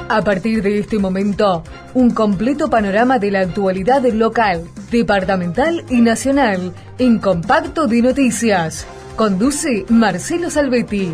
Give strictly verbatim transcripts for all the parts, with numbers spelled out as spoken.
A partir de este momento, un completo panorama de la actualidad local, departamental y nacional en Compacto de Noticias. Conduce Marcelo Salvetti.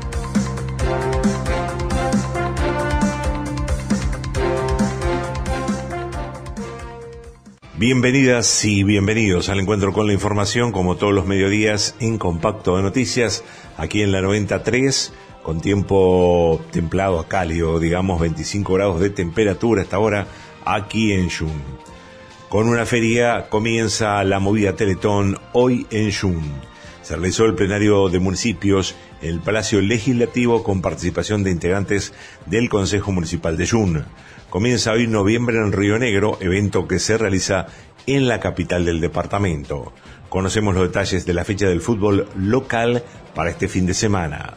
Bienvenidas y bienvenidos al encuentro con la información, como todos los mediodías en Compacto de Noticias, aquí en la noventa punto tres, con tiempo templado a cálido, digamos veinticinco grados de temperatura hasta ahora aquí en Yun. Con una feria comienza la movida Teletón hoy en Yun. Se realizó el plenario de municipios en el Palacio Legislativo con participación de integrantes del Consejo Municipal de Yun. Comienza hoy noviembre en Río Negro, evento que se realiza en la capital del departamento. Conocemos los detalles de la fecha del fútbol local para este fin de semana.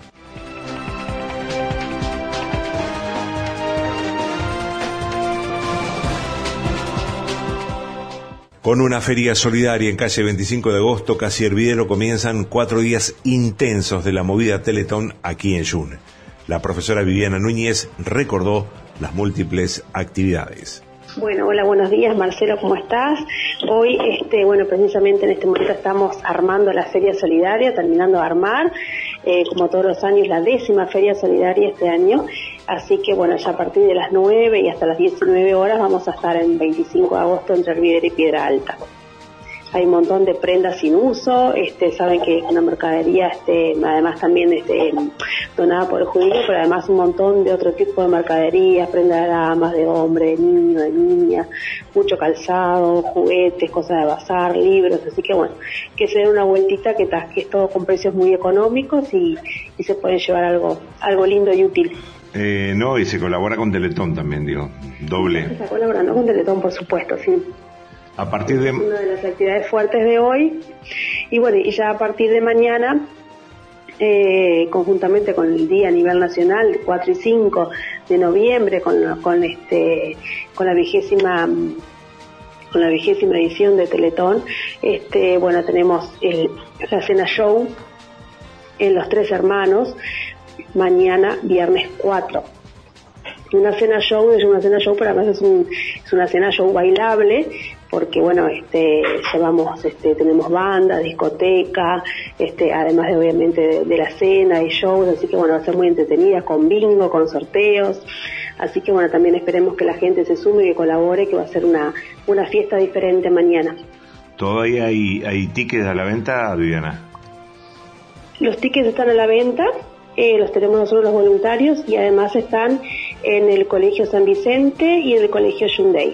Con una feria solidaria en calle veinticinco de agosto, casi hervidero, comienzan cuatro días intensos de la movida Teletón aquí en Yun. La profesora Viviana Núñez recordó las múltiples actividades. Bueno, hola, buenos días, Marcelo, ¿cómo estás? Hoy, este, bueno, precisamente en este momento estamos armando la Feria Solidaria, terminando de armar, eh, como todos los años, la décima Feria Solidaria este año, así que bueno, ya a partir de las nueve y hasta las diecinueve horas vamos a estar en veinticinco de agosto entre Hervidero y Piedra Alta. Hay un montón de prendas sin uso, este, saben que es una mercadería, este, además también este, donada por el judío, pero además un montón de otro tipo de mercaderías, prendas de damas, de hombre, de niño, de niña, mucho calzado, juguetes, cosas de bazar, libros, así que bueno, que se den una vueltita, que, que es todo con precios muy económicos y, y se pueden llevar algo, algo lindo y útil. Eh, no, y se colabora con Teletón también, digo, doble. Se está colaborando con Teletón, por supuesto, sí. A partir de... Una de las actividades fuertes de hoy, y bueno, y ya a partir de mañana, eh, conjuntamente con el día a nivel nacional, cuatro y cinco de noviembre, con, con este, con la vigésima, con la vigésima edición de Teletón, este, bueno, tenemos el, la cena show en Los Tres Hermanos, mañana viernes cuatro. Una cena show es una cena show, pero además es, un, es una cena show bailable, porque bueno, este, llevamos, este, tenemos banda, discoteca, este, además de obviamente de, de la cena y shows, así que bueno, va a ser muy entretenida, con bingo, con sorteos, así que bueno, también esperemos que la gente se sume y que colabore, que va a ser una, una fiesta diferente mañana. ¿Todavía hay, hay tickets a la venta, Viviana? Los tickets están a la venta. Eh, los tenemos nosotros los voluntarios y además están en el Colegio San Vicente y en el Colegio Hyundai.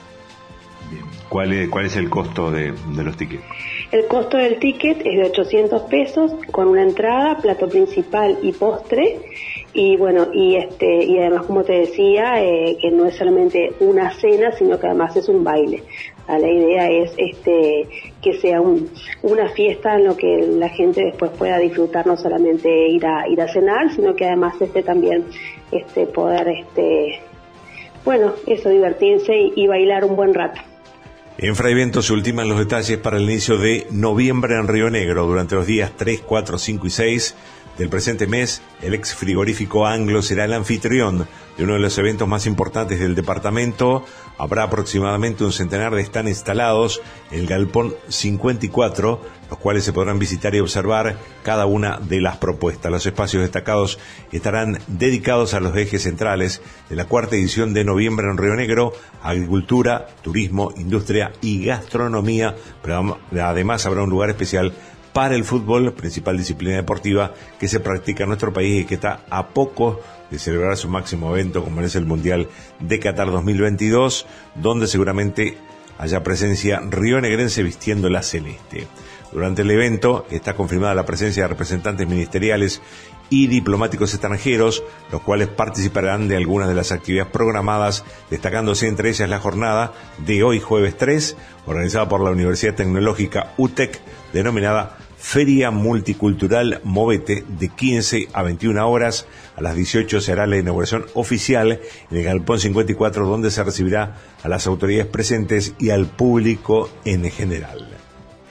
Bien. ¿Cuál es, cuál es el costo de, de los tickets? El costo del ticket es de ochocientos pesos con una entrada, plato principal y postre. Y bueno, y este y además, como te decía, eh, que no es solamente una cena, sino que además es un baile. La idea es este que sea un, una fiesta en lo que la gente después pueda disfrutar, no solamente ir a ir a cenar, sino que además este también este poder este bueno, eso, divertirse y, y bailar un buen rato. En Fraivento se ultiman los detalles para el inicio de noviembre en Río Negro. Durante los días tres, cuatro, cinco y seis del presente mes, el ex frigorífico Anglo será el anfitrión de uno de los eventos más importantes del departamento. Habrá aproximadamente un centenar de stands instalados en el Galpón cincuenta y cuatro, los cuales se podrán visitar y observar cada una de las propuestas. Los espacios destacados estarán dedicados a los ejes centrales de la cuarta edición de noviembre en Río Negro: agricultura, turismo, industria y gastronomía, pero además habrá un lugar especial para el fútbol, principal disciplina deportiva que se practica en nuestro país y que está a poco de celebrar su máximo evento, como es el Mundial de Qatar dos mil veintidós, donde seguramente haya presencia rionegrense vistiendo la celeste. Durante el evento está confirmada la presencia de representantes ministeriales y diplomáticos extranjeros, los cuales participarán de algunas de las actividades programadas, destacándose entre ellas la jornada de hoy, jueves tres, organizada por la Universidad Tecnológica U T E C, denominada Feria Multicultural Movete, de quince a veintiuna horas. A las dieciocho se hará la inauguración oficial en el Galpón cincuenta y cuatro, donde se recibirá a las autoridades presentes y al público en general.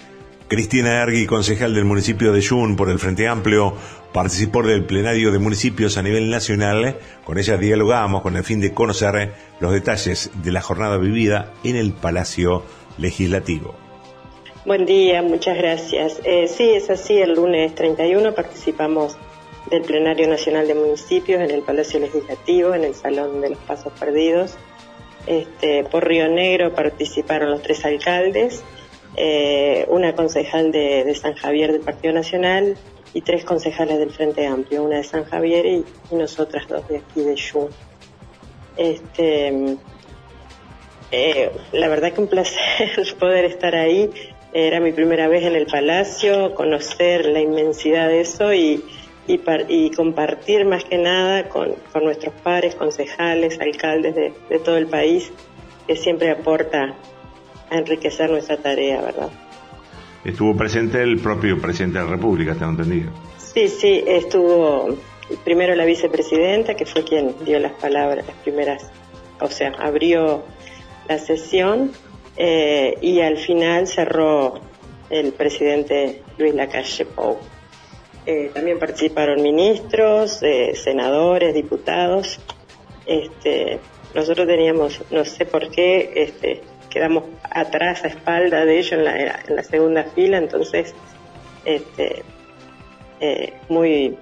Cristina Ergui, concejal del municipio de Yun por el Frente Amplio, participó del plenario de municipios a nivel nacional. Con ella dialogamos con el fin de conocer los detalles de la jornada vivida en el Palacio Legislativo. Buen día, muchas gracias. Eh, sí, es así, el lunes treinta y uno participamos del plenario nacional de municipios en el Palacio Legislativo, en el Salón de los Pasos Perdidos. Este, por Río Negro participaron los tres alcaldes, eh, una concejal de, de San Javier del Partido Nacional y tres concejales del Frente Amplio, una de San Javier y, y nosotras dos de aquí de Yun. Este, eh, la verdad que un placer poder estar ahí. Era mi primera vez en el Palacio, conocer la inmensidad de eso y, y, par, y compartir más que nada con, con nuestros pares, concejales, alcaldes de, de todo el país, que siempre aporta a enriquecer nuestra tarea, ¿verdad? Estuvo presente el propio presidente de la República, tengo entendido. Sí, sí, estuvo primero la vicepresidenta, que fue quien dio las palabras, las primeras, o sea, abrió la sesión, eh, y al final cerró el presidente Luis Lacalle Pou. Eh, también participaron ministros, eh, senadores, diputados. Este, nosotros teníamos, no sé por qué, este, quedamos atrás a espalda de ellos en la, en la segunda fila, entonces este, eh, muy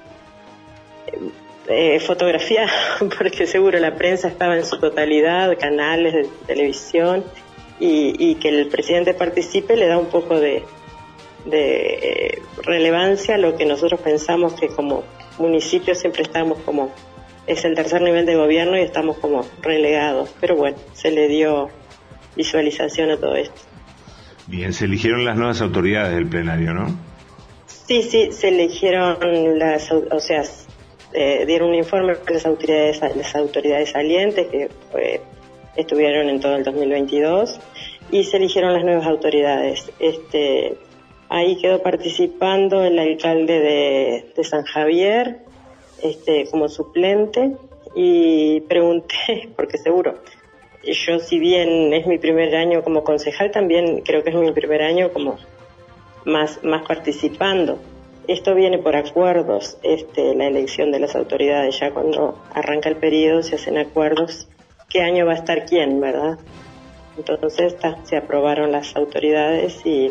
eh, fotografiado, porque seguro la prensa estaba en su totalidad, canales de televisión, y, y que el presidente participe le da un poco de, de eh, relevancia a lo que nosotros pensamos que como municipio siempre estamos como, es el tercer nivel de gobierno y estamos como relegados, pero bueno, se le dio visualización a todo esto. Bien, se eligieron las nuevas autoridades del plenario, ¿no? Sí, sí, se eligieron las, o sea, eh, dieron un informe a las autoridades, las autoridades salientes que eh, estuvieron en todo el dos mil veintidós y se eligieron las nuevas autoridades. Este, ahí quedó participando el alcalde de, de San Javier, este, como suplente, y pregunté, porque seguro, yo si bien es mi primer año como concejal, también creo que es mi primer año como más, más participando. Esto viene por acuerdos, este, la elección de las autoridades, ya cuando arranca el periodo se hacen acuerdos, qué año va a estar quién, ¿verdad? Entonces ta, se aprobaron las autoridades y,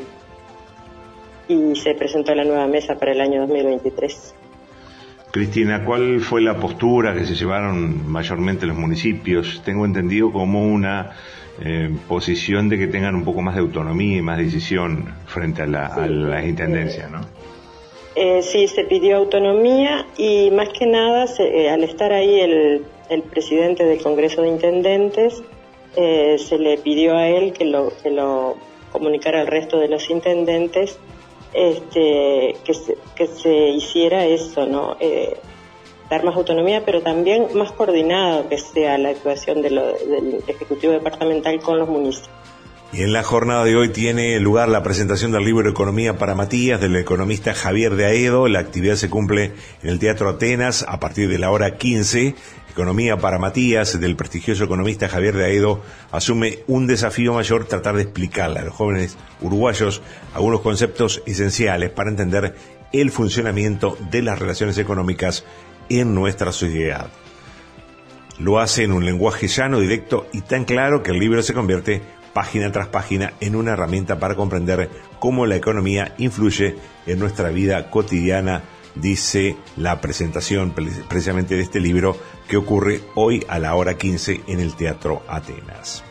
y se presentó la nueva mesa para el año dos mil veintitrés. Cristina, ¿cuál fue la postura que se llevaron mayormente los municipios? Tengo entendido como una eh, posición de que tengan un poco más de autonomía y más decisión frente a la, a la intendencia, ¿no? Eh, sí, se pidió autonomía y más que nada, se, eh, al estar ahí el, el presidente del Congreso de Intendentes, eh, se le pidió a él que lo, que lo comunicara al resto de los intendentes, este, que se, que se hiciera eso, ¿no? Eh, dar más autonomía, pero también más coordinado que sea la actuación de lo, del Ejecutivo Departamental con los municipios. Y en la jornada de hoy tiene lugar la presentación del libro Economía para Matías, del economista Javier de Aedo. La actividad se cumple en el Teatro Atenas a partir de la hora quince. Economía para Matías, del prestigioso economista Javier de Aedo, asume un desafío mayor: tratar de explicarle a los jóvenes uruguayos algunos conceptos esenciales para entender el funcionamiento de las relaciones económicas en nuestra sociedad. Lo hace en un lenguaje llano, directo y tan claro que el libro se convierte página tras página en una herramienta para comprender cómo la economía influye en nuestra vida cotidiana, dice la presentación precisamente de este libro, que ocurre hoy a la hora quince en el Teatro Atenas.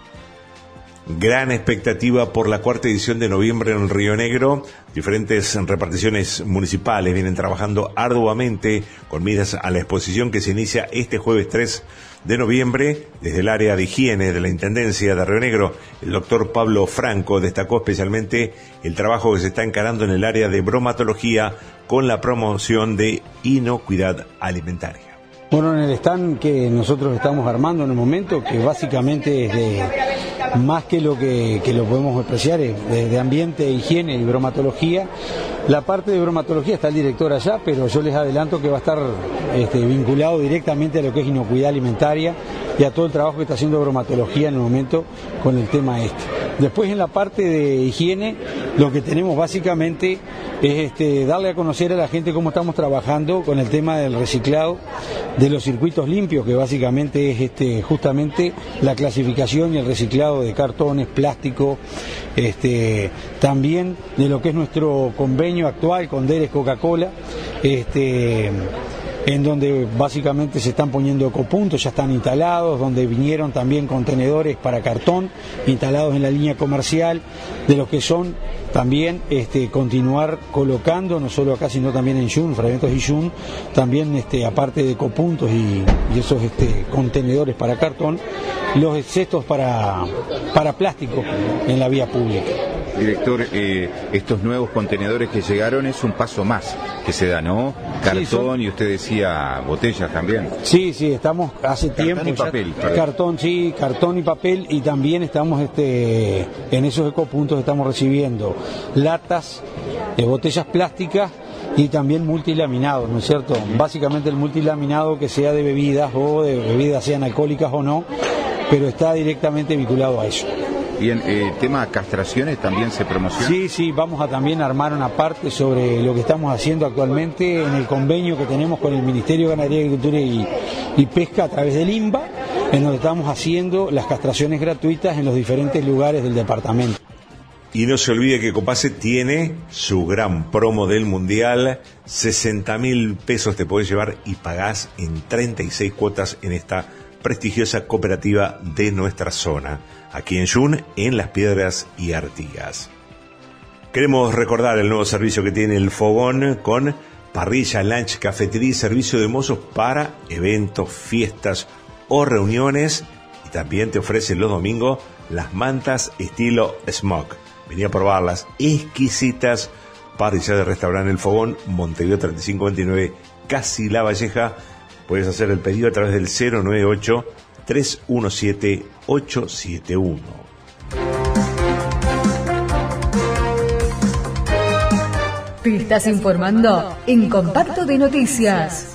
Gran expectativa por la cuarta edición de noviembre en Río Negro. Diferentes reparticiones municipales vienen trabajando arduamente con miras a la exposición que se inicia este jueves tres de noviembre. Desde el área de higiene de la Intendencia de Río Negro, el doctor Pablo Franco destacó especialmente el trabajo que se está encarando en el área de bromatología con la promoción de inocuidad alimentaria. Bueno, en el stand que nosotros estamos armando en el momento, que básicamente es de más que lo que, que lo podemos apreciar, es de, de ambiente, higiene y bromatología. La parte de bromatología está el director allá, pero yo les adelanto que va a estar este, vinculado directamente a lo que es inocuidad alimentaria y a todo el trabajo que está haciendo bromatología en el momento con el tema este. Después, en la parte de higiene, lo que tenemos básicamente es este, darle a conocer a la gente cómo estamos trabajando con el tema del reciclado de los circuitos limpios, que básicamente es este, justamente la clasificación y el reciclado de cartones, plástico, este, también de lo que es nuestro convenio actual con Deres Coca-Cola, este, en donde básicamente se están poniendo ecopuntos, ya están instalados, donde vinieron también contenedores para cartón instalados en la línea comercial, de los que son también este, continuar colocando, no solo acá sino también en Jun, Fragmentos y Jun, también este, aparte de ecopuntos y, y esos este, contenedores para cartón, los cestos para, para plástico en la vía pública. Director, eh, estos nuevos contenedores que llegaron es un paso más que se da, ¿no? Cartón, sí, son... y usted decía botellas también. Sí, sí, estamos hace cartón tiempo. Y papel, ya, cartón, sí, cartón y papel, y también estamos este, en esos ecopuntos estamos recibiendo latas, eh, botellas plásticas y también multilaminados, ¿no es cierto? Básicamente el multilaminado que sea de bebidas o de bebidas sean alcohólicas o no, pero está directamente vinculado a eso. Bien, el eh, tema castraciones también se promociona. Sí, sí, vamos a también armar una parte sobre lo que estamos haciendo actualmente en el convenio que tenemos con el Ministerio de Ganadería, Agricultura y, y Pesca a través del INBA, en donde estamos haciendo las castraciones gratuitas en los diferentes lugares del departamento. Y no se olvide que Copase tiene su gran promo del Mundial, sesenta mil pesos te podés llevar y pagás en treinta y seis cuotas en esta prestigiosa cooperativa de nuestra zona, aquí en Jun, en Las Piedras y Artigas. Queremos recordar el nuevo servicio que tiene el Fogón con parrilla, lunch, cafetería y servicio de mozos para eventos, fiestas o reuniones, y también te ofrece los domingos las mantas estilo smoke. Vení a probarlas, exquisitas parrillas de restaurante El Fogón, Montevideo treinta y cinco veintinueve, casi La Valleja. Puedes hacer el pedido a través del cero nueve ocho, tres uno siete, ocho siete uno. Te estás informando en Compacto de Noticias.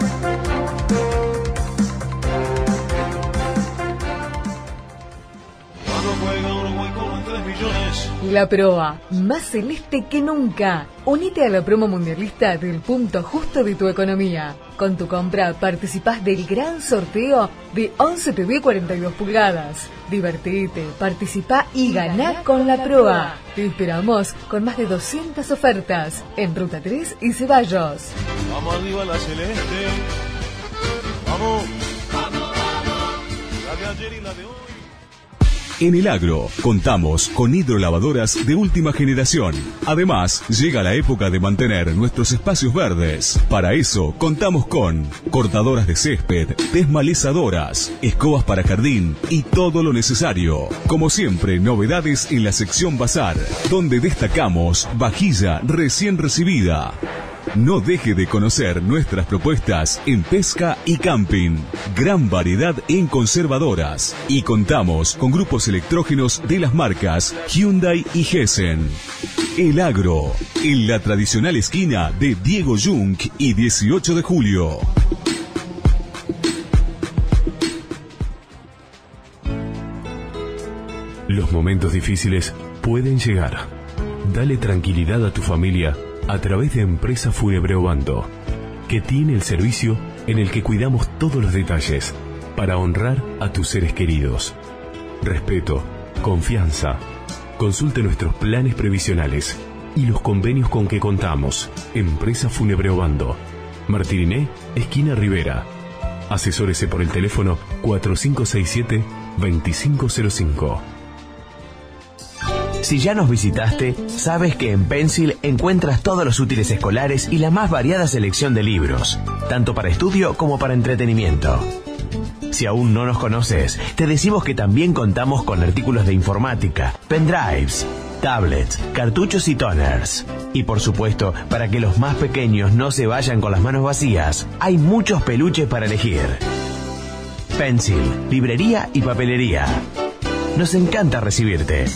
La proa, más celeste que nunca. Unite a la promo mundialista del punto justo de tu economía. Con tu compra participás del gran sorteo de once T V cuarenta y dos pulgadas. Divertite, participá y ganá con la proa. Te esperamos con más de doscientas ofertas en Ruta tres y Ceballos. Vamos arriba la celeste. Vamos. Vamos, vamos. La de ayer y la de hoy. En el agro, contamos con hidrolavadoras de última generación. Además, llega la época de mantener nuestros espacios verdes. Para eso, contamos con cortadoras de césped, desmalezadoras, escobas para jardín y todo lo necesario. Como siempre, novedades en la sección Bazar, donde destacamos vajilla recién recibida. No deje de conocer nuestras propuestas en pesca y camping. Gran variedad en conservadoras. Y contamos con grupos electrógenos de las marcas Hyundai y Gessen. El Agro, en la tradicional esquina de Diego Jung y dieciocho de julio. Los momentos difíciles pueden llegar. Dale tranquilidad a tu familia a través de Empresa Fúnebre Obando, que tiene el servicio en el que cuidamos todos los detalles para honrar a tus seres queridos. Respeto, confianza. Consulte nuestros planes previsionales y los convenios con que contamos. Empresa Fúnebre Obando, Martiriné, esquina Rivera. Asesórese por el teléfono cuatro cinco seis siete, dos cinco cero cinco. Si ya nos visitaste, sabes que en Pencil encuentras todos los útiles escolares y la más variada selección de libros, tanto para estudio como para entretenimiento. Si aún no nos conoces, te decimos que también contamos con artículos de informática, pendrives, tablets, cartuchos y toners. Y por supuesto, para que los más pequeños no se vayan con las manos vacías, hay muchos peluches para elegir. Pencil, librería y papelería. Nos encanta recibirte.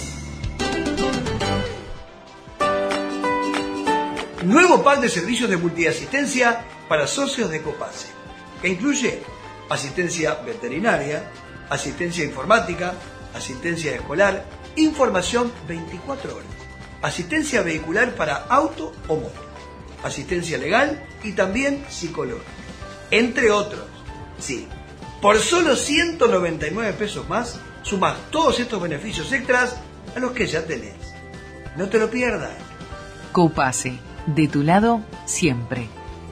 Nuevo pack de servicios de multiasistencia para socios de Copase, que incluye asistencia veterinaria, asistencia informática, asistencia escolar, información veinticuatro horas. asistencia vehicular para auto o moto, asistencia legal y también psicológica, entre otros. Sí, por solo ciento noventa y nueve pesos más, sumás todos estos beneficios extras a los que ya tenés. No te lo pierdas. Copase, de tu lado siempre.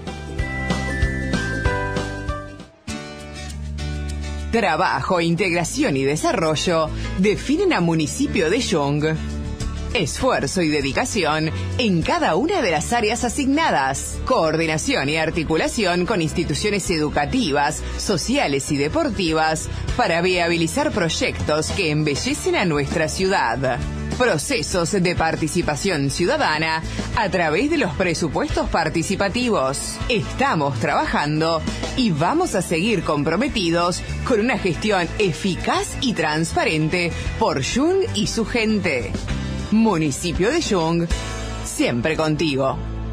Trabajo, integración y desarrollo definen a Municipio de Yung. Esfuerzo y dedicación en cada una de las áreas asignadas. Coordinación y articulación con instituciones educativas, sociales y deportivas para viabilizar proyectos que embellecen a nuestra ciudad. Procesos de participación ciudadana a través de los presupuestos participativos. Estamos trabajando y vamos a seguir comprometidos con una gestión eficaz y transparente por Yung y su gente. Municipio de Yung, siempre contigo.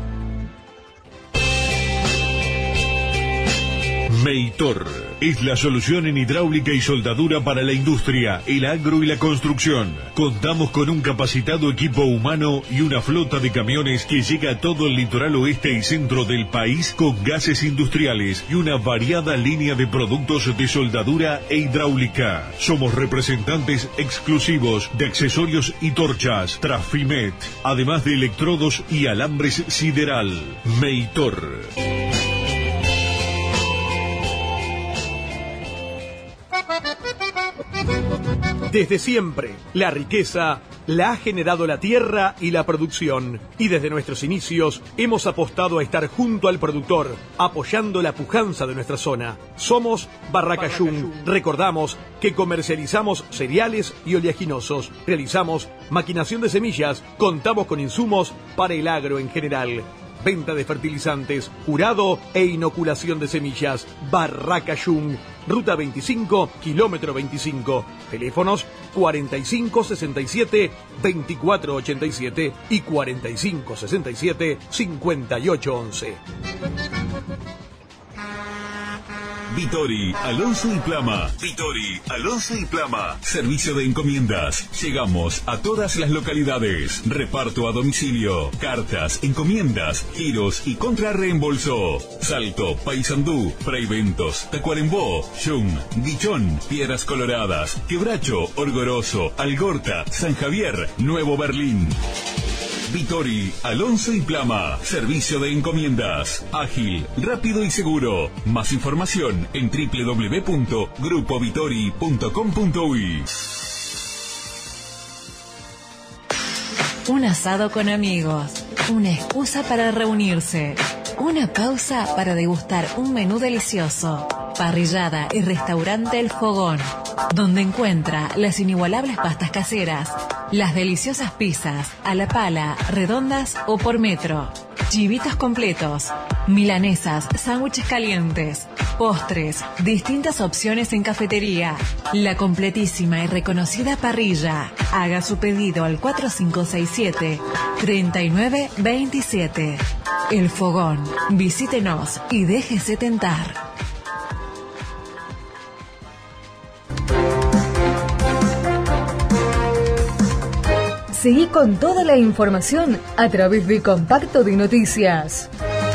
Meitor es la solución en hidráulica y soldadura para la industria, el agro y la construcción. Contamos con un capacitado equipo humano y una flota de camiones que llega a todo el litoral oeste y centro del país con gases industriales y una variada línea de productos de soldadura e hidráulica. Somos representantes exclusivos de accesorios y torchas, Trafimet, además de electrodos y alambres sideral. Meitor. Desde siempre, la riqueza la ha generado la tierra y la producción. Y desde nuestros inicios hemos apostado a estar junto al productor, apoyando la pujanza de nuestra zona. Somos Barraca Yung. Recordamos que comercializamos cereales y oleaginosos. Realizamos maquinación de semillas. Contamos con insumos para el agro en general. Venta de fertilizantes, jurado e inoculación de semillas. Barraca Yung. Ruta veinticinco, kilómetro veinticinco. Teléfonos cuarenta y cinco sesenta y siete, veinticuatro ochenta y siete y cuarenta y cinco sesenta y siete, cincuenta y ocho once. Vittori, Alonso y Plama. Vittori, Alonso y Plama. Servicio de encomiendas. Llegamos a todas las localidades. Reparto a domicilio. Cartas, encomiendas, giros y contrarreembolso. Salto, Paysandú, Fraiventos, Tacuarembó, Yung, Guichón, Piedras Coloradas, Quebracho, Orgoroso, Algorta, San Javier, Nuevo Berlín. Vittori, Alonso y Plama. Servicio de encomiendas. Ágil, rápido y seguro. Más información en doble u doble u doble u punto grupo vittori punto com punto uy. Un asado con amigos. Una excusa para reunirse. Una pausa para degustar un menú delicioso. Parrillada y restaurante El Fogón, donde encuentra las inigualables pastas caseras, las deliciosas pizzas, a la pala, redondas o por metro, chivitos completos, milanesas, sándwiches calientes, postres, distintas opciones en cafetería, la completísima y reconocida parrilla. Haga su pedido al cuatro cinco seis siete, tres nueve dos siete. El Fogón. Visítenos y déjese tentar. Seguí con toda la información a través de Compacto de Noticias.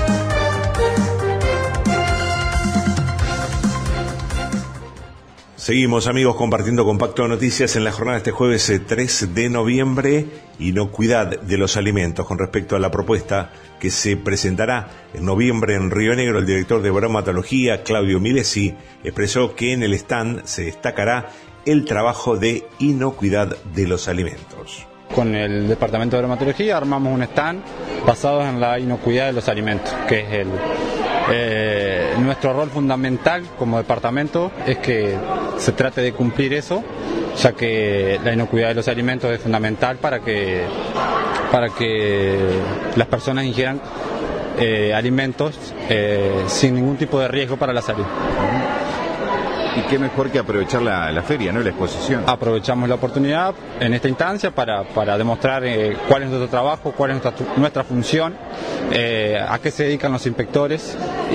Seguimos, amigos, compartiendo Compacto de Noticias en la jornada de este jueves tres de noviembre. Inocuidad de los alimentos. Con respecto a la propuesta que se presentará en noviembre en Río Negro, el director de bromatología, Claudio Milesi, expresó que en el stand se destacará el trabajo de inocuidad de los alimentos. Con el Departamento de Bromatología armamos un stand basado en la inocuidad de los alimentos, que es el... Eh, nuestro rol fundamental como departamento es que se trate de cumplir eso, ya que la inocuidad de los alimentos es fundamental para que, para que las personas ingieran eh, alimentos eh, sin ningún tipo de riesgo para la salud. Y qué mejor que aprovechar la, la feria, ¿no? La exposición. Aprovechamos la oportunidad en esta instancia para, para demostrar eh, cuál es nuestro trabajo, cuál es nuestra, nuestra función eh, a qué se dedican los inspectores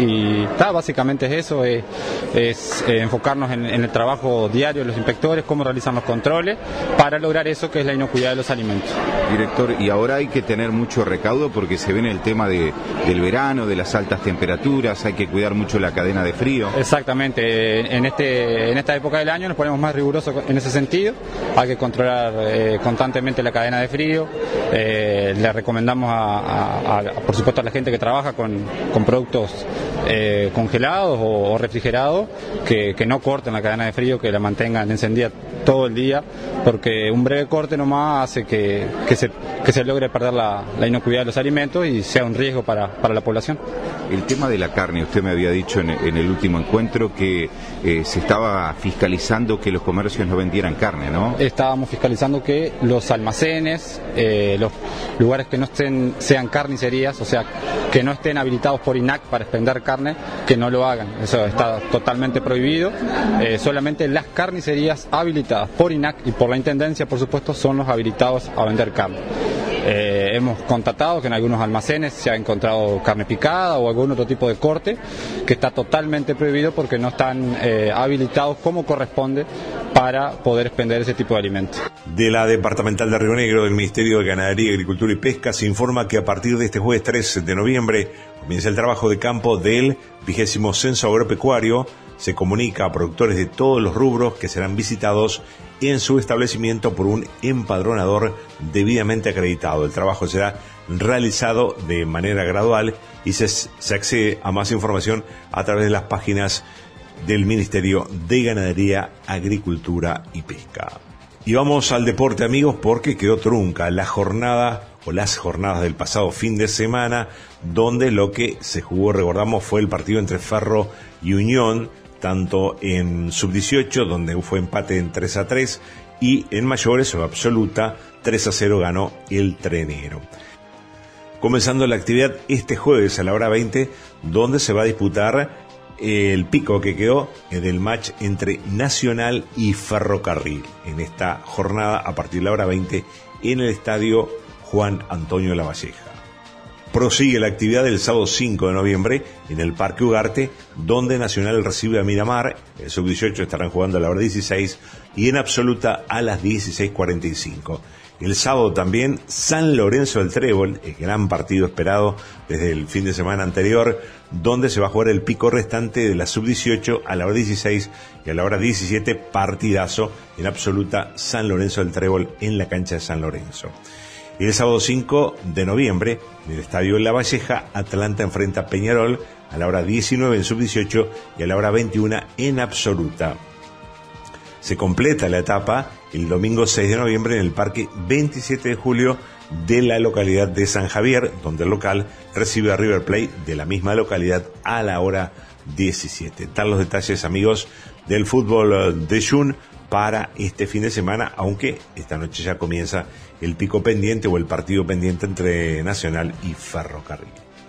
y ta, básicamente es eso, es, es eh, enfocarnos en, en el trabajo diario de los inspectores, cómo realizan los controles para lograr eso que es la inocuidad de los alimentos. Director, y ahora hay que tener mucho recaudo porque se viene el tema de, del verano, de las altas temperaturas, hay que cuidar mucho la cadena de frío. Exactamente, en, este, en esta época del año nos ponemos más rigurosos en ese sentido, hay que controlar eh, constantemente la cadena de frío, eh, le recomendamos a, a, a, por supuesto a la gente que trabaja con, con productos eh, congelados o, o refrigerados, que, que no corten la cadena de frío, que la mantengan encendida todo el día, porque un breve corte nomás hace que, que, se, que se logre perder la, la inocuidad de los alimentos y sea un riesgo para, para la población. El tema de la carne, usted me había dicho en, en el último encuentro que eh, se estaba fiscalizando que los comercios no vendieran carne, ¿no? Estábamos fiscalizando que los almacenes, eh, los lugares que no estén, sean carnicerías, o sea, que no estén habilitados por I N A C para expender carne, que no lo hagan. Eso está totalmente prohibido. Eh, solamente las carnicerías habilitadas por I N A C y por la Intendencia, por supuesto, son los habilitados a vender carne. Eh, hemos constatado que en algunos almacenes se ha encontrado carne picada o algún otro tipo de corte que está totalmente prohibido porque no están eh, habilitados como corresponde para poder expender ese tipo de alimentos. De la Departamental de Río Negro del Ministerio de Ganadería, Agricultura y Pesca se informa que a partir de este jueves tres de noviembre comienza el trabajo de campo del vigésimo Censo Agropecuario. Se comunica a productores de todos los rubros que serán visitados en su establecimiento por un empadronador debidamente acreditado. El trabajo será realizado de manera gradual y se, se accede a más información a través de las páginas del Ministerio de Ganadería, Agricultura y Pesca. Y vamos al deporte, amigos, porque quedó trunca la jornada o las jornadas del pasado fin de semana, donde lo que se jugó, recordamos, fue el partido entre Ferro y Unión, tanto en sub dieciocho, donde fue empate en tres a tres, y en mayores o absoluta, tres a cero ganó el Trenero. Comenzando la actividad este jueves a la hora veinte, donde se va a disputar el pico que quedó del match entre Nacional y Ferrocarril, en esta jornada a partir de la hora veinte en el estadio Juan Antonio Lavalleja. Prosigue la actividad del sábado cinco de noviembre en el Parque Ugarte, donde Nacional recibe a Miramar. El sub dieciocho estarán jugando a la hora dieciséis y en absoluta a las dieciséis cuarenta y cinco. El sábado también San Lorenzo del Trébol, el gran partido esperado desde el fin de semana anterior, donde se va a jugar el pico restante de la sub dieciocho a la hora dieciséis y a la hora diecisiete, partidazo en absoluta San Lorenzo del Trébol en la cancha de San Lorenzo. Y el sábado cinco de noviembre, en el estadio Lavalleja, Atlanta enfrenta a Peñarol a la hora diecinueve en sub dieciocho y a la hora veintiuno en absoluta. Se completa la etapa el domingo seis de noviembre en el Parque veintisiete de julio de la localidad de San Javier, donde el local recibe a River Plate de la misma localidad a la hora diecisiete. Están los detalles, amigos, del fútbol de Jun para este fin de semana, aunque esta noche ya comienza el pico pendiente o el partido pendiente entre Nacional y Ferrocarril.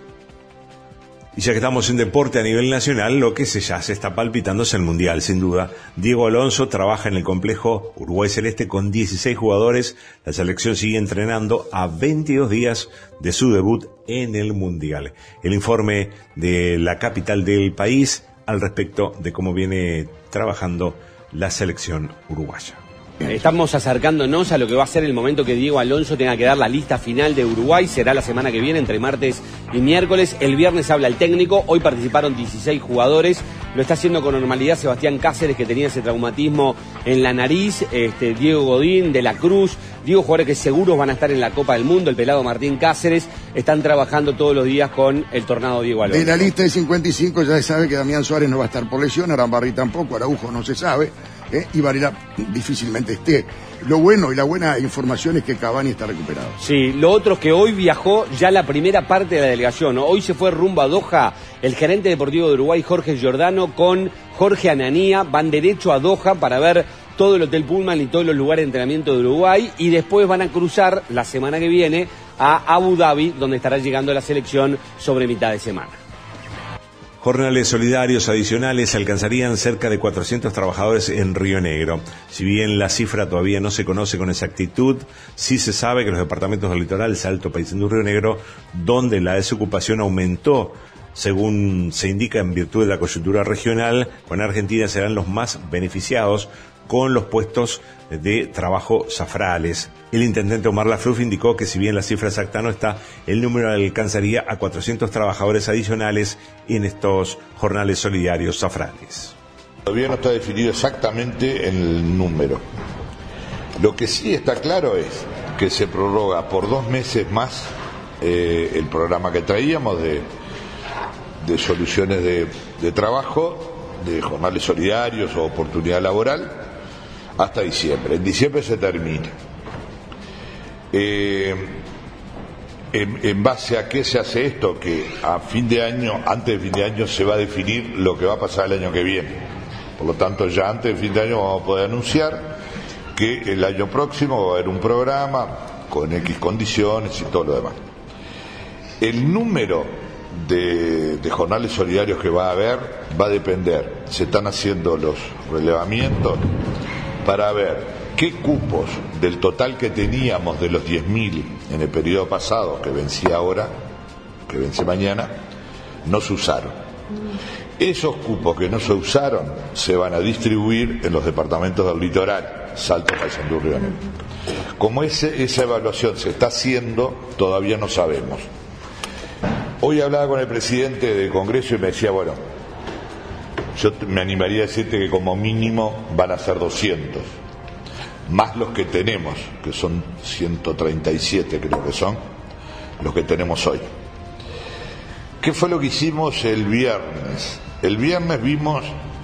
Y ya que estamos en deporte a nivel nacional, lo que se ya se está palpitando es el Mundial, sin duda. Diego Alonso trabaja en el complejo Uruguay Celeste con dieciséis jugadores. La selección sigue entrenando a veintidós días de su debut en el Mundial. El informe de la capital del país al respecto de cómo viene trabajando la selección uruguaya. Estamos acercándonos a lo que va a ser el momento que Diego Alonso tenga que dar la lista final de Uruguay. Será la semana que viene, entre martes y miércoles. El viernes habla el técnico. Hoy participaron dieciséis jugadores. Lo está haciendo con normalidad Sebastián Cáceres, que tenía ese traumatismo en la nariz. Este, Diego Godín, De la Cruz. Diego, jugadores que seguros van a estar en la Copa del Mundo. El pelado Martín Cáceres. Están trabajando todos los días con el tornado Diego Alonso. De la lista de cincuenta y cinco ya se sabe que Damián Suárez no va a estar por lesión. Arambarri tampoco. Araujo no se sabe. ¿Eh? Y Varela difícilmente esté. Lo bueno y la buena información es que Cavani está recuperado. Sí, lo otro es que hoy viajó ya la primera parte de la delegación, ¿no? Hoy se fue rumbo a Doha el gerente deportivo de Uruguay, Jorge Giordano, con Jorge Ananía. Van derecho a Doha para ver todo el Hotel Pullman y todos los lugares de entrenamiento de Uruguay, y después van a cruzar la semana que viene a Abu Dhabi, donde estará llegando la selección sobre mitad de semana. Jornales solidarios adicionales alcanzarían cerca de cuatrocientos trabajadores en Río Negro. Si bien la cifra todavía no se conoce con exactitud, sí se sabe que los departamentos del litoral, Salto, Paysandú y Río Negro, donde la desocupación aumentó, según se indica en virtud de la coyuntura regional, con Argentina serán los más beneficiados con los puestos de trabajo zafrales. El intendente Omar Lafruf indicó que si bien la cifra exacta no está, el número alcanzaría a cuatrocientos trabajadores adicionales en estos jornales solidarios zafrales. Todavía no está definido exactamente el número. Lo que sí está claro es que se prorroga por dos meses más eh, el programa que traíamos de, de soluciones de, de trabajo, de jornales solidarios o oportunidad laboral, hasta diciembre. En diciembre se termina. Eh, en, en base a qué se hace esto, que a fin de año, antes de fin de año se va a definir lo que va a pasar el año que viene. Por lo tanto, ya antes de fin de año vamos a poder anunciar que el año próximo va a haber un programa con X condiciones y todo lo demás. El número de, de jornales solidarios que va a haber va a depender. Se están haciendo los relevamientos para ver qué cupos del total que teníamos de los diez mil en el periodo pasado, que vencía ahora, que vence mañana, no se usaron. Esos cupos que no se usaron se van a distribuir en los departamentos del litoral, Salto, Paysandú, Río Negro. Como ese, esa evaluación se está haciendo, todavía no sabemos. Hoy hablaba con el presidente del Congreso y me decía, bueno, yo me animaría a decirte que como mínimo van a ser doscientos, más los que tenemos, que son ciento treinta y siete creo que son, los que tenemos hoy. ¿Qué fue lo que hicimos el viernes? El viernes vimos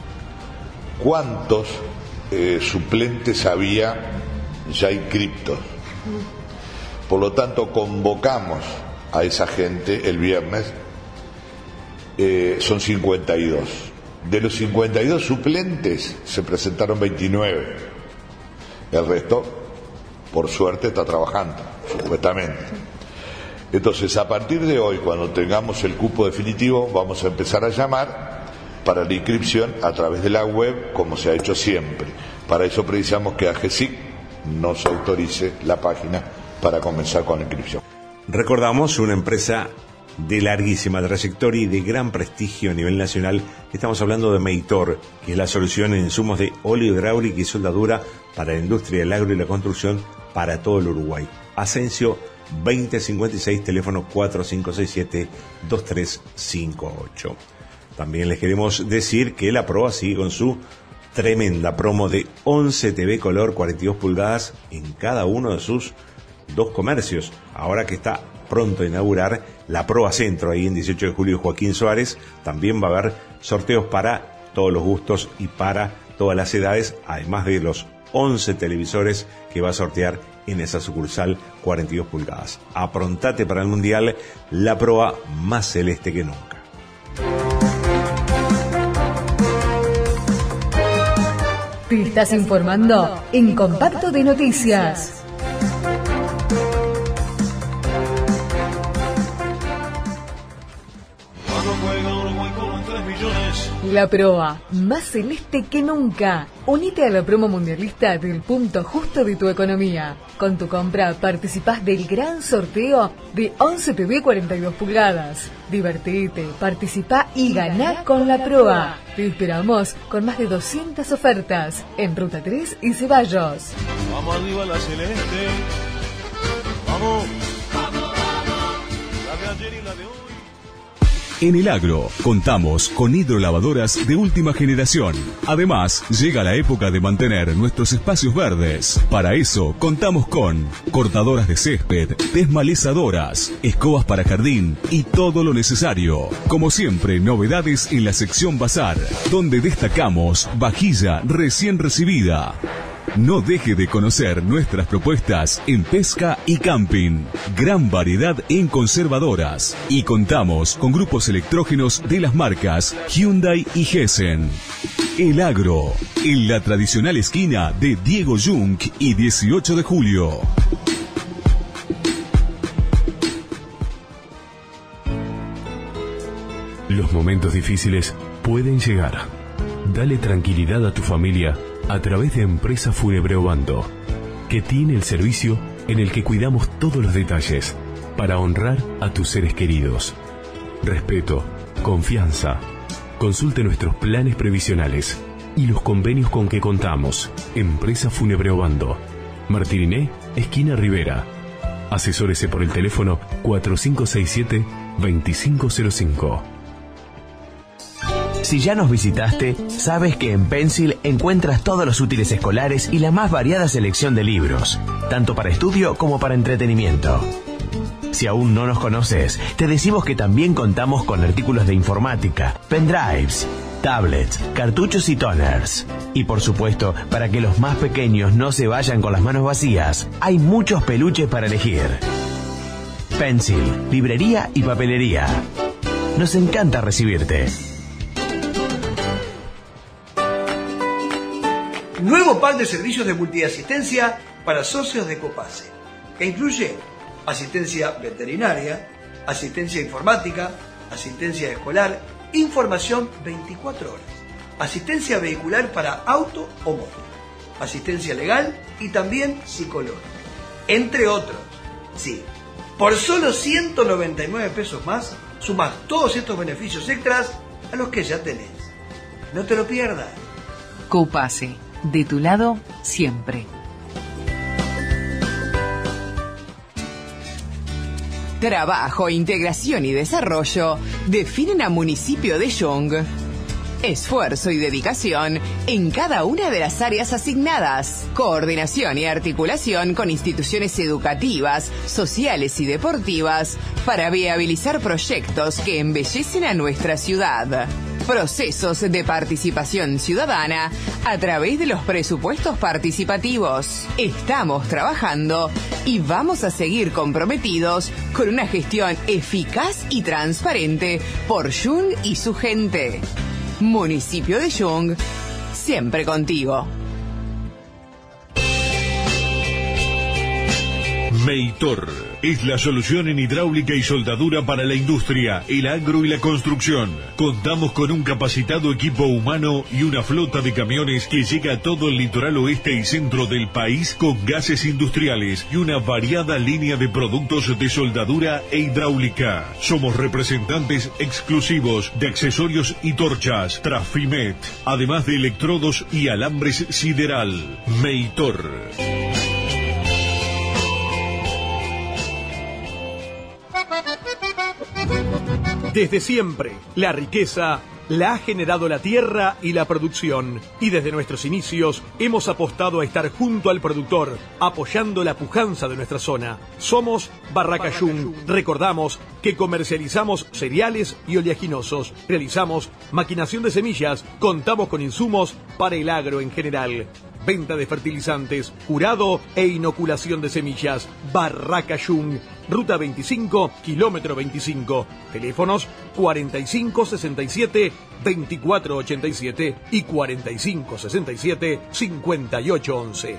cuántos eh, suplentes había ya inscriptos. Por lo tanto, convocamos a esa gente el viernes, eh, son cincuenta y dos. De los cincuenta y dos suplentes se presentaron veintinueve. El resto, por suerte, está trabajando, supuestamente. Entonces, a partir de hoy, cuando tengamos el cupo definitivo, vamos a empezar a llamar para la inscripción a través de la web, como se ha hecho siempre. Para eso precisamos que a AGESIC nos autorice la página para comenzar con la inscripción. Recordamos una empresa de larguísima trayectoria y de gran prestigio a nivel nacional. Estamos hablando de Meitor, que es la solución en insumos de óleo hidráulico y soldadura para la industria del agro y la construcción para todo el Uruguay. Asensio veinte cincuenta y seis, teléfono cuatro cinco seis siete, dos tres cinco ocho. También les queremos decir que la Proa sigue con su tremenda promo de once T V color cuarenta y dos pulgadas en cada uno de sus dos comercios. Ahora que está pronto a inaugurar la Proa Centro, ahí en dieciocho de julio Joaquín Suárez, también va a haber sorteos para todos los gustos y para todas las edades, además de los once televisores que va a sortear en esa sucursal cuarenta y dos pulgadas. Aprontate para el Mundial, la Proa más celeste que nunca. Te estás informando en Compacto de Noticias. La Proa, más celeste que nunca. Unite a la promo mundialista del punto justo de tu economía. Con tu compra participás del gran sorteo de once T V cuarenta y dos pulgadas. Divertite, participá y ganá con la Proa. Te esperamos con más de doscientas ofertas en Ruta tres y Ceballos. Vamos arriba la celeste. Vamos. Vamos, vamos. La de ayer y la de hoy. En el agro, contamos con hidrolavadoras de última generación. Además, llega la época de mantener nuestros espacios verdes. Para eso, contamos con cortadoras de césped, desmalezadoras, escobas para jardín y todo lo necesario. Como siempre, novedades en la sección Bazar, donde destacamos vajilla recién recibida. No deje de conocer nuestras propuestas en pesca y camping. Gran variedad en conservadoras. Y contamos con grupos electrógenos de las marcas Hyundai y Gessen. El Agro, en la tradicional esquina de Diego Jung y dieciocho de julio. Los momentos difíciles pueden llegar. Dale tranquilidad a tu familia a través de Empresa Fúnebre Obando, que tiene el servicio en el que cuidamos todos los detalles para honrar a tus seres queridos. Respeto, confianza. Consulte nuestros planes previsionales y los convenios con que contamos. Empresa Fúnebre Obando, Martiriné, esquina Rivera. Asesórese por el teléfono cuatro cinco seis siete, dos cinco cero cinco. Si ya nos visitaste, sabes que en Pencil encuentras todos los útiles escolares y la más variada selección de libros, tanto para estudio como para entretenimiento. Si aún no nos conoces, te decimos que también contamos con artículos de informática, pendrives, tablets, cartuchos y toners. Y por supuesto, para que los más pequeños no se vayan con las manos vacías, hay muchos peluches para elegir. Pencil, librería y papelería. Nos encanta recibirte. Nuevo pack de servicios de multiasistencia para socios de Copase, que incluye asistencia veterinaria, asistencia informática, asistencia escolar, información veinticuatro horas, asistencia vehicular para auto o moto, asistencia legal y también psicológica, entre otros. Sí, por solo ciento noventa y nueve pesos más, sumas todos estos beneficios extras a los que ya tenés. No te lo pierdas. Copase, de tu lado siempre. Trabajo, integración y desarrollo definen a Municipio de Yung. Esfuerzo y dedicación en cada una de las áreas asignadas. Coordinación y articulación con instituciones educativas, sociales y deportivas para viabilizar proyectos que embellecen a nuestra ciudad. Procesos de participación ciudadana a través de los presupuestos participativos. Estamos trabajando y vamos a seguir comprometidos con una gestión eficaz y transparente por Yung y su gente. Municipio de Yung, siempre contigo. Meitor es la solución en hidráulica y soldadura para la industria, el agro y la construcción. Contamos con un capacitado equipo humano y una flota de camiones que llega a todo el litoral oeste y centro del país con gases industriales y una variada línea de productos de soldadura e hidráulica. Somos representantes exclusivos de accesorios y torchas Trafimet, además de electrodos y alambres sideral. Meitor. Desde siempre, la riqueza la ha generado la tierra y la producción. Y desde nuestros inicios hemos apostado a estar junto al productor, apoyando la pujanza de nuestra zona. Somos Barraca Yung. Recordamos que comercializamos cereales y oleaginosos. Realizamos maquinación de semillas. Contamos con insumos para el agro en general. Venta de fertilizantes, curado e inoculación de semillas. Barraca Yung. Ruta veinticinco, kilómetro veinticinco. Teléfonos cuarenta y cinco sesenta y siete, veinticuatro ochenta y siete y cuarenta y cinco sesenta y siete, cincuenta y ocho once.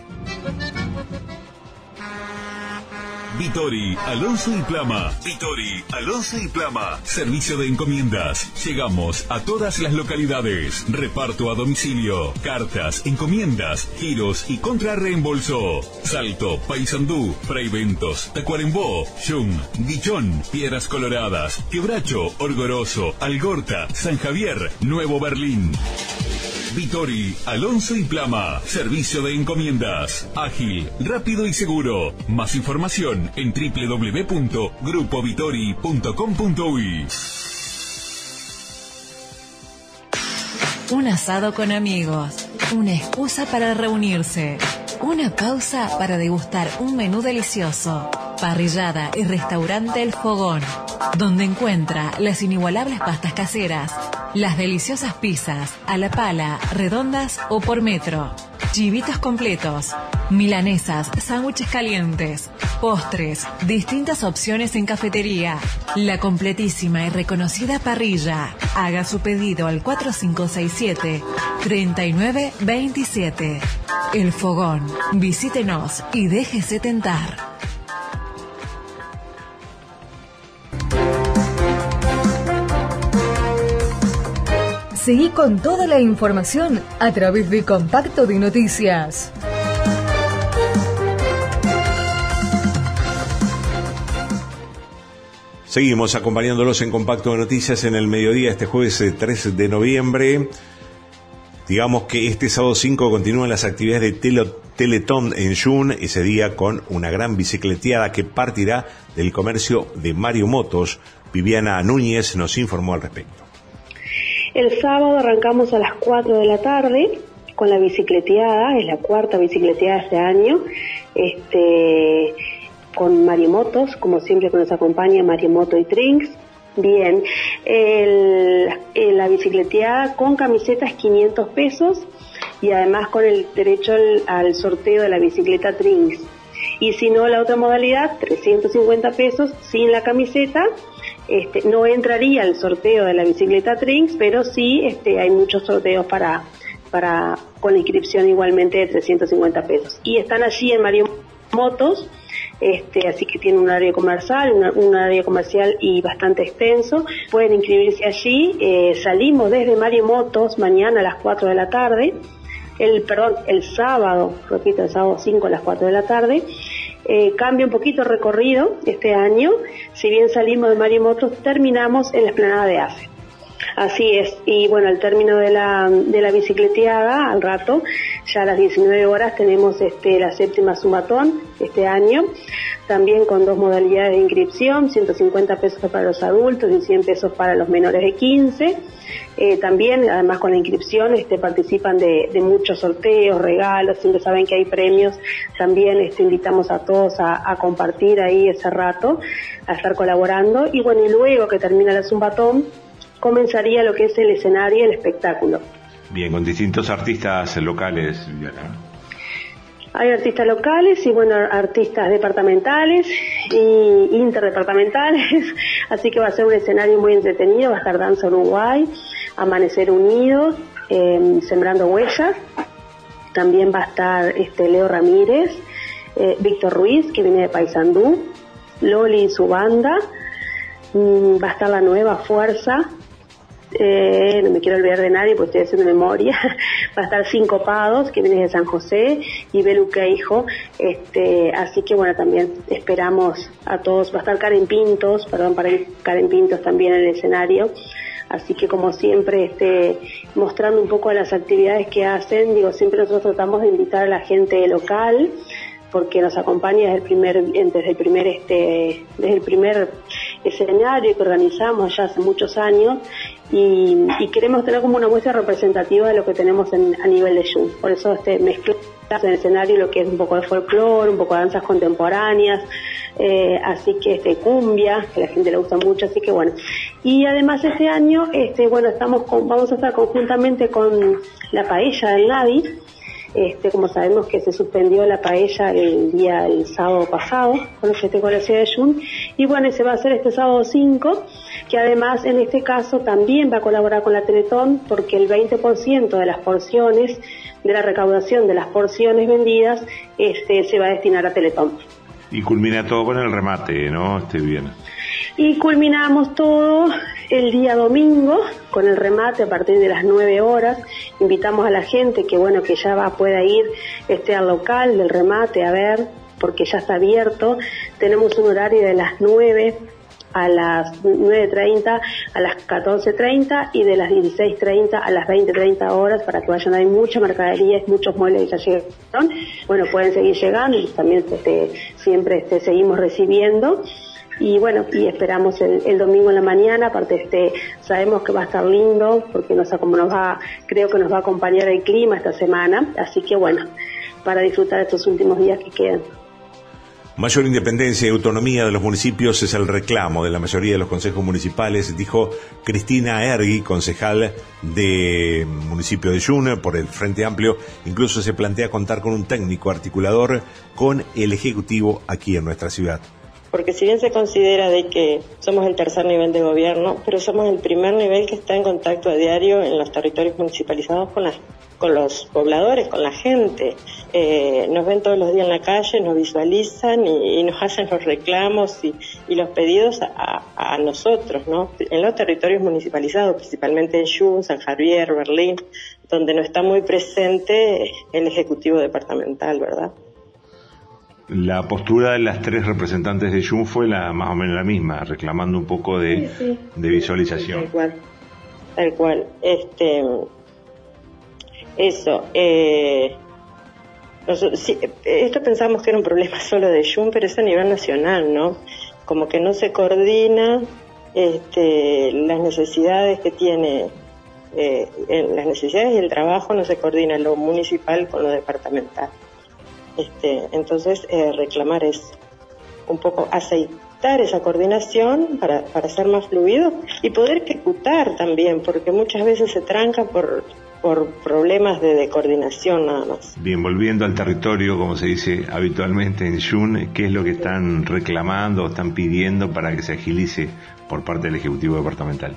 Vitori, Alonso y Plama. Vitori, Alonso y Plama. Servicio de encomiendas. Llegamos a todas las localidades. Reparto a domicilio. Cartas, encomiendas, giros y contrarreembolso. Salto, Paysandú, Freiventos, Tacuarembó, Yung, Guichón, Piedras Coloradas, Quebracho, Orgoroso, Algorta, San Javier, Nuevo Berlín. Vitori, Alonso y Plama. Servicio de encomiendas. Ágil, rápido y seguro. Más información en doble u doble u doble u punto grupo vitori punto com punto uy. Un asado con amigos. Una excusa para reunirse. Una pausa para degustar un menú delicioso. Parrillada y restaurante El Fogón, donde encuentra las inigualables pastas caseras, las deliciosas pizzas, a la pala, redondas o por metro, chivitos completos, milanesas, sándwiches calientes, postres, distintas opciones en cafetería, la completísima y reconocida parrilla. Haga su pedido al cuatro cinco seis siete, tres nueve dos siete. El Fogón. Visítenos y déjese tentar. Seguí con toda la información a través de Compacto de Noticias. Seguimos acompañándolos en Compacto de Noticias en el mediodía este jueves tres de noviembre. Digamos que este sábado cinco continúan las actividades de tele, Teletón en Jun, ese día con una gran bicicleteada que partirá del comercio de Mario Motos. Viviana Núñez nos informó al respecto. El sábado arrancamos a las cuatro de la tarde con la bicicleteada, es la cuarta bicicleteada de este año, este, con Mario Motos, como siempre que nos acompaña Mario Moto y Trinks. Bien, el, el, la bicicleteada con camisetas quinientos pesos y además con el derecho al, al sorteo de la bicicleta Trinks. Y si no, la otra modalidad, trescientos cincuenta pesos sin la camiseta. Este, no entraría el sorteo de la bicicleta Trinks, pero sí este, hay muchos sorteos para, para con la inscripción igualmente de trescientos cincuenta pesos. Y están allí en Mario Motos. Este, así que tiene un área comercial, una, un área comercial y bastante extenso. Pueden inscribirse allí. Eh, salimos desde Mario Motos mañana a las cuatro de la tarde. El, perdón, el sábado, repito, el sábado cinco a las cuatro de la tarde. Eh, cambia un poquito el recorrido este año. Si bien salimos de Mario Motos, terminamos en la explanada de A F E. Así es, y bueno, al término de la, de la bicicleteada, al rato, ya a las diecinueve horas tenemos este, la séptima Sumatón este año, también con dos modalidades de inscripción, ciento cincuenta pesos para los adultos y cien pesos para los menores de quince. Eh, también, además con la inscripción, este, participan de, de muchos sorteos, regalos, siempre saben que hay premios. También este, invitamos a todos a, a compartir ahí ese rato, a estar colaborando. Y bueno, y luego que termina la Zumbatón, comenzaría lo que es el escenario, el espectáculo. Bien, con distintos artistas locales, Viviana. Hay artistas locales y bueno, artistas departamentales y interdepartamentales, así que va a ser un escenario muy entretenido. Va a estar Danza Uruguay, Amanecer Unido, eh, Sembrando Huellas. También va a estar este Leo Ramírez, eh, Víctor Ruiz, que viene de Paysandú, Loli y su banda. Mm, va a estar la Nueva Fuerza. Eh, no me quiero olvidar de nadie porque estoy haciendo memoria. Va a estar Sincopados, que viene de San José, y Belu Queijo, este, así que bueno, también esperamos a todos. Va a estar Karen Pintos, perdón, para Karen Pintos también en el escenario, así que como siempre, este, mostrando un poco de las actividades que hacen. Digo, siempre nosotros tratamos de invitar a la gente local, porque nos acompaña desde el primer, desde el primer, este, desde el primer escenario que organizamos ya hace muchos años, y, y queremos tener como una muestra representativa de lo que tenemos en, a nivel de Jun. Por eso este, mezclamos en el escenario lo que es un poco de folclore, un poco de danzas contemporáneas, eh, así que este cumbia, que a la gente le gusta mucho, así que bueno. Y además este año, este, bueno, estamos con, vamos a estar conjuntamente con la paella del Navi. Este, como sabemos que se suspendió la paella el día, el sábado pasado, con el festejo de la ciudad de Jun, y bueno, se va a hacer este sábado cinco, que además en este caso también va a colaborar con la Teletón, porque el veinte por ciento de las porciones, de la recaudación de las porciones vendidas, este, se va a destinar a Teletón. Y culmina todo con el remate, ¿no? Este bien. Y culminamos todo el día domingo con el remate a partir de las nueve horas. Invitamos a la gente que bueno que ya va pueda ir este al local del remate a ver, porque ya está abierto. Tenemos un horario de las nueve a las nueve treinta a las catorce treinta y de las dieciséis treinta a las veinte treinta horas, para que vayan. Hay mucha mercadería, muchos muebles que ya llegaron. Bueno, pueden seguir llegando y también este, siempre este, seguimos recibiendo. Y bueno, y esperamos el, el domingo en la mañana. Aparte, este, sabemos que va a estar lindo, porque nos, como nos va, creo que nos va a acompañar el clima esta semana. Así que bueno, para disfrutar estos últimos días que quedan. Mayor independencia y autonomía de los municipios es el reclamo de la mayoría de los consejos municipales, dijo Cristina Ergui, concejal de municipio de Jun por el Frente Amplio. Incluso se plantea contar con un técnico articulador con el Ejecutivo aquí en nuestra ciudad. porque si bien se considera de que somos el tercer nivel de gobierno, pero somos el primer nivel que está en contacto a diario en los territorios municipalizados con las con los pobladores, con la gente. Eh, nos ven todos los días en la calle, nos visualizan y, y nos hacen los reclamos y, y los pedidos a, a nosotros, ¿no? En los territorios municipalizados, principalmente en Jun, San Javier, Berlín, donde no está muy presente el Ejecutivo Departamental, ¿verdad? La postura de las tres representantes de Jun fue la más o menos la misma, reclamando un poco de, sí, sí. de visualización. Tal cual, tal cual. Este... Eso, eh, nosotros, sí, esto pensamos que era un problema solo de Jun, pero es a nivel nacional, ¿no? Como que no se coordina este, las necesidades que tiene, eh, las necesidades y el trabajo no se coordina lo municipal con lo departamental. Este, entonces, eh, reclamar es un poco aceitar esa coordinación para, para ser más fluido y poder ejecutar también, porque muchas veces se tranca por... por problemas de, de coordinación nada más. Bien, volviendo al territorio, como se dice habitualmente en Jun, ¿qué es lo que están reclamando o están pidiendo para que se agilice por parte del Ejecutivo Departamental?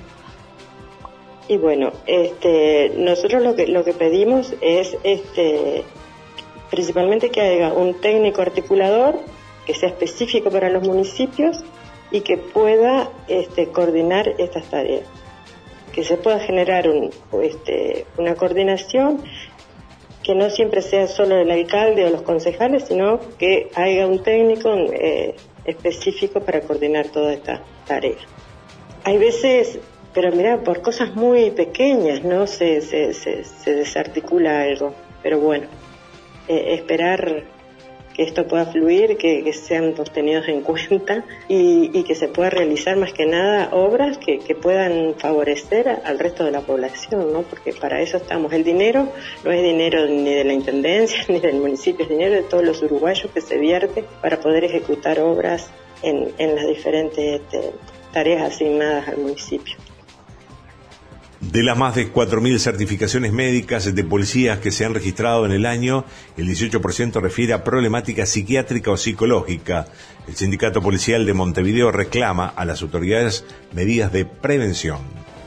Y bueno, este, nosotros lo que lo que pedimos es este, principalmente que haya un técnico articulador que sea específico para los municipios y que pueda este, coordinar estas tareas. Que se pueda generar un, este, una coordinación que no siempre sea solo el alcalde o los concejales, sino que haya un técnico eh, específico para coordinar toda esta tarea. Hay veces, pero mirá, por cosas muy pequeñas, ¿no? Se, se, se, se desarticula algo, pero bueno, eh, esperar que esto pueda fluir, que, que sean tenidos en cuenta y, y que se pueda realizar más que nada obras que, que puedan favorecer a, al resto de la población, ¿no? Porque para eso estamos. El dinero no es dinero ni de la Intendencia ni del municipio, es dinero de todos los uruguayos que se vierte para poder ejecutar obras en, en las diferentes este, tareas asignadas al municipio. De las más de cuatro mil certificaciones médicas de policías que se han registrado en el año, el dieciocho por ciento refiere a problemática psiquiátrica o psicológica. El Sindicato Policial de Montevideo reclama a las autoridades medidas de prevención.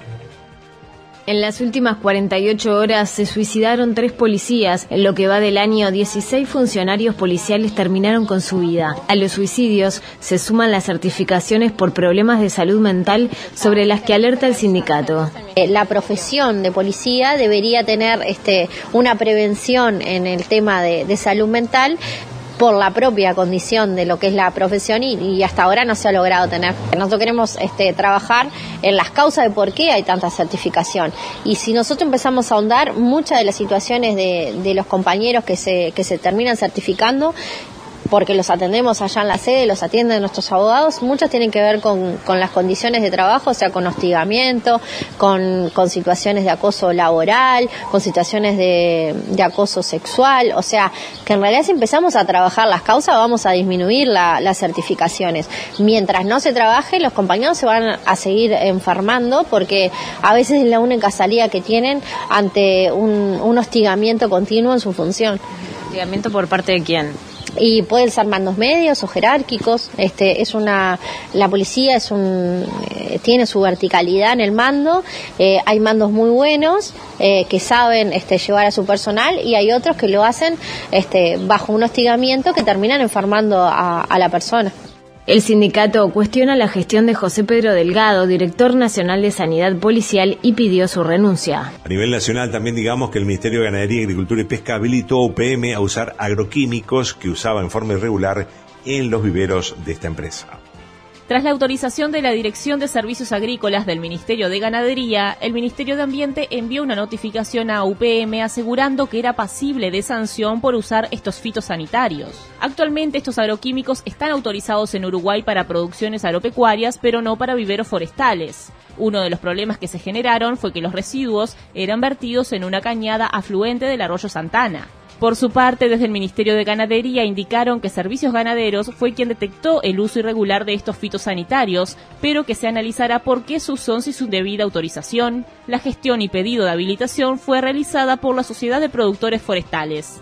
En las últimas cuarenta y ocho horas se suicidaron tres policías. En lo que va del año, dieciséis funcionarios policiales terminaron con su vida. A los suicidios se suman las certificaciones por problemas de salud mental sobre las que alerta el sindicato. La profesión de policía debería tener este, una prevención en el tema de, de salud mental, por la propia condición de lo que es la profesión y, y hasta ahora no se ha logrado tener. Nosotros queremos este, trabajar en las causas de por qué hay tanta certificación. Y si nosotros empezamos a ahondar, muchas de las situaciones de, de los compañeros que se, que se terminan certificando, porque los atendemos allá en la sede, los atienden nuestros abogados, muchas tienen que ver con, con las condiciones de trabajo, o sea, con hostigamiento, con, con situaciones de acoso laboral, con situaciones de, de acoso sexual, o sea, que en realidad si empezamos a trabajar las causas vamos a disminuir la, las certificaciones. Mientras no se trabaje, los compañeros se van a seguir enfermando porque a veces es la única salida que tienen ante un, un hostigamiento continuo en su función. ¿Hostigamiento por parte de quién? Y pueden ser mandos medios o jerárquicos. Este es una la policía es un eh, tiene su verticalidad en el mando. Eh, hay mandos muy buenos eh, que saben este, llevar a su personal y hay otros que lo hacen este, bajo un hostigamiento que terminan enfermando a, a la persona. El sindicato cuestiona la gestión de José Pedro Delgado, director nacional de Sanidad Policial, y pidió su renuncia. A nivel nacional también digamos que el Ministerio de Ganadería, Agricultura y Pesca habilitó a U P M a usar agroquímicos que usaba en forma irregular en los viveros de esta empresa. Tras la autorización de la Dirección de Servicios Agrícolas del Ministerio de Ganadería, el Ministerio de Ambiente envió una notificación a U P M asegurando que era pasible de sanción por usar estos fitosanitarios. Actualmente estos agroquímicos están autorizados en Uruguay para producciones agropecuarias, pero no para viveros forestales. Uno de los problemas que se generaron fue que los residuos eran vertidos en una cañada afluente del arroyo Santana. Por su parte, desde el Ministerio de Ganadería indicaron que Servicios Ganaderos fue quien detectó el uso irregular de estos fitosanitarios, pero que se analizará por qué su uso sin su debida autorización. La gestión y pedido de habilitación fue realizada por la Sociedad de Productores Forestales.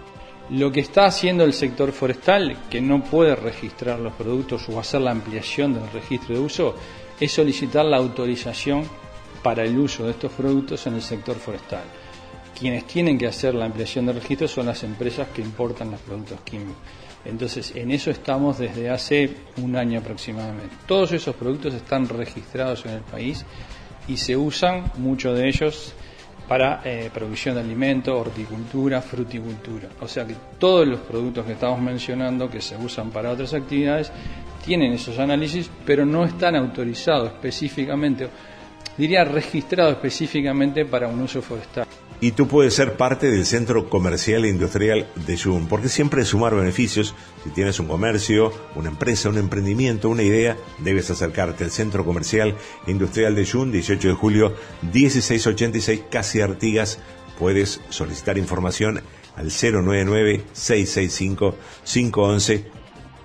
Lo que está haciendo el sector forestal, que no puede registrar los productos o hacer la ampliación del registro de uso, es solicitar la autorización para el uso de estos productos en el sector forestal. Quienes tienen que hacer la ampliación de registro son las empresas que importan los productos químicos. Entonces, en eso estamos desde hace un año aproximadamente. Todos esos productos están registrados en el país y se usan, muchos de ellos, para eh, producción de alimentos, horticultura, fruticultura. O sea que todos los productos que estamos mencionando, que se usan para otras actividades, tienen esos análisis, pero no están autorizados específicamente, diría registrados específicamente para un uso forestal. Y tú puedes ser parte del Centro Comercial e Industrial de Jun, porque siempre es sumar beneficios. Si tienes un comercio, una empresa, un emprendimiento, una idea, debes acercarte al Centro Comercial e Industrial de Jun, dieciocho de julio, dieciséis ochenta y seis, Casi Artigas. Puedes solicitar información al cero nueve nueve, seis seis cinco, cinco uno uno.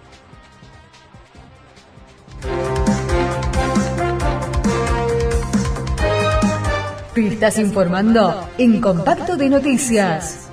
Te estás informando en Compacto de Noticias.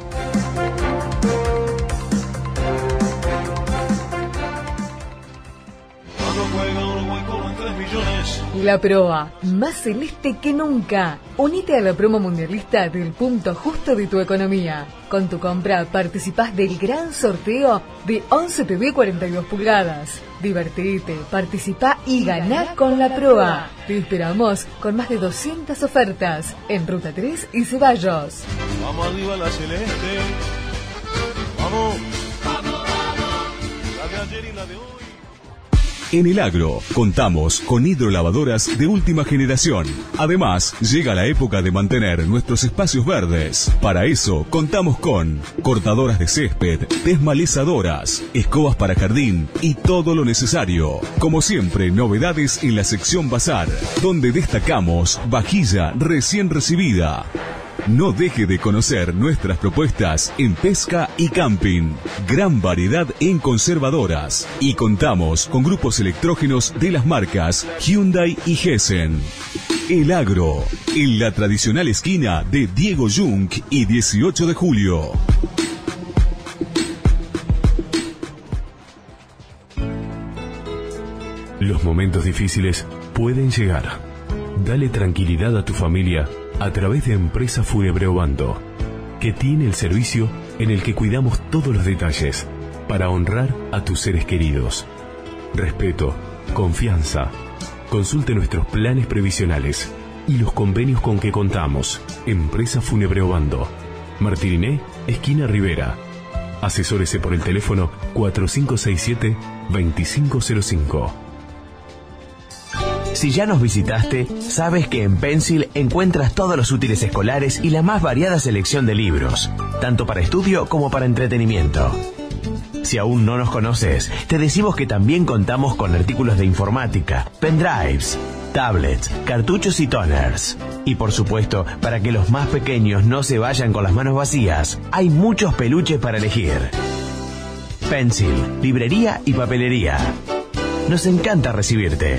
La proa, más celeste que nunca. Unite a la promo mundialista del punto justo de tu economía. Con tu compra participás del gran sorteo de once T V cuarenta y dos pulgadas. Divertite, participá y ganá con la proa. Te esperamos con más de doscientas ofertas en Ruta tres y Ceballos. Vamos arriba la celeste. Vamos. Vamos, vamos. La de ayer y la de hoy. En el agro, contamos con hidrolavadoras de última generación. Además, llega la época de mantener nuestros espacios verdes. Para eso, contamos con cortadoras de césped, desmalezadoras, escobas para jardín y todo lo necesario. Como siempre, novedades en la sección Bazar, donde destacamos vajilla recién recibida. No deje de conocer nuestras propuestas en pesca y camping. Gran variedad en conservadoras. Y contamos con grupos electrógenos de las marcas Hyundai y Gessen. El Agro, en la tradicional esquina de Diego Jung y dieciocho de julio. Los momentos difíciles pueden llegar. Dale tranquilidad a tu familia a través de Empresa Fúnebre Obando, que tiene el servicio en el que cuidamos todos los detalles para honrar a tus seres queridos. Respeto, confianza. Consulte nuestros planes previsionales y los convenios con que contamos. Empresa Fúnebre Obando, Martiriné, esquina Rivera. Asesórese por el teléfono cuatro cinco seis siete, dos cinco cero cinco. Si ya nos visitaste, sabes que en Pencil encuentras todos los útiles escolares y la más variada selección de libros, tanto para estudio como para entretenimiento. Si aún no nos conoces, te decimos que también contamos con artículos de informática, pendrives, tablets, cartuchos y toners. Y por supuesto, para que los más pequeños no se vayan con las manos vacías, hay muchos peluches para elegir. Pencil, librería y papelería. Nos encanta recibirte.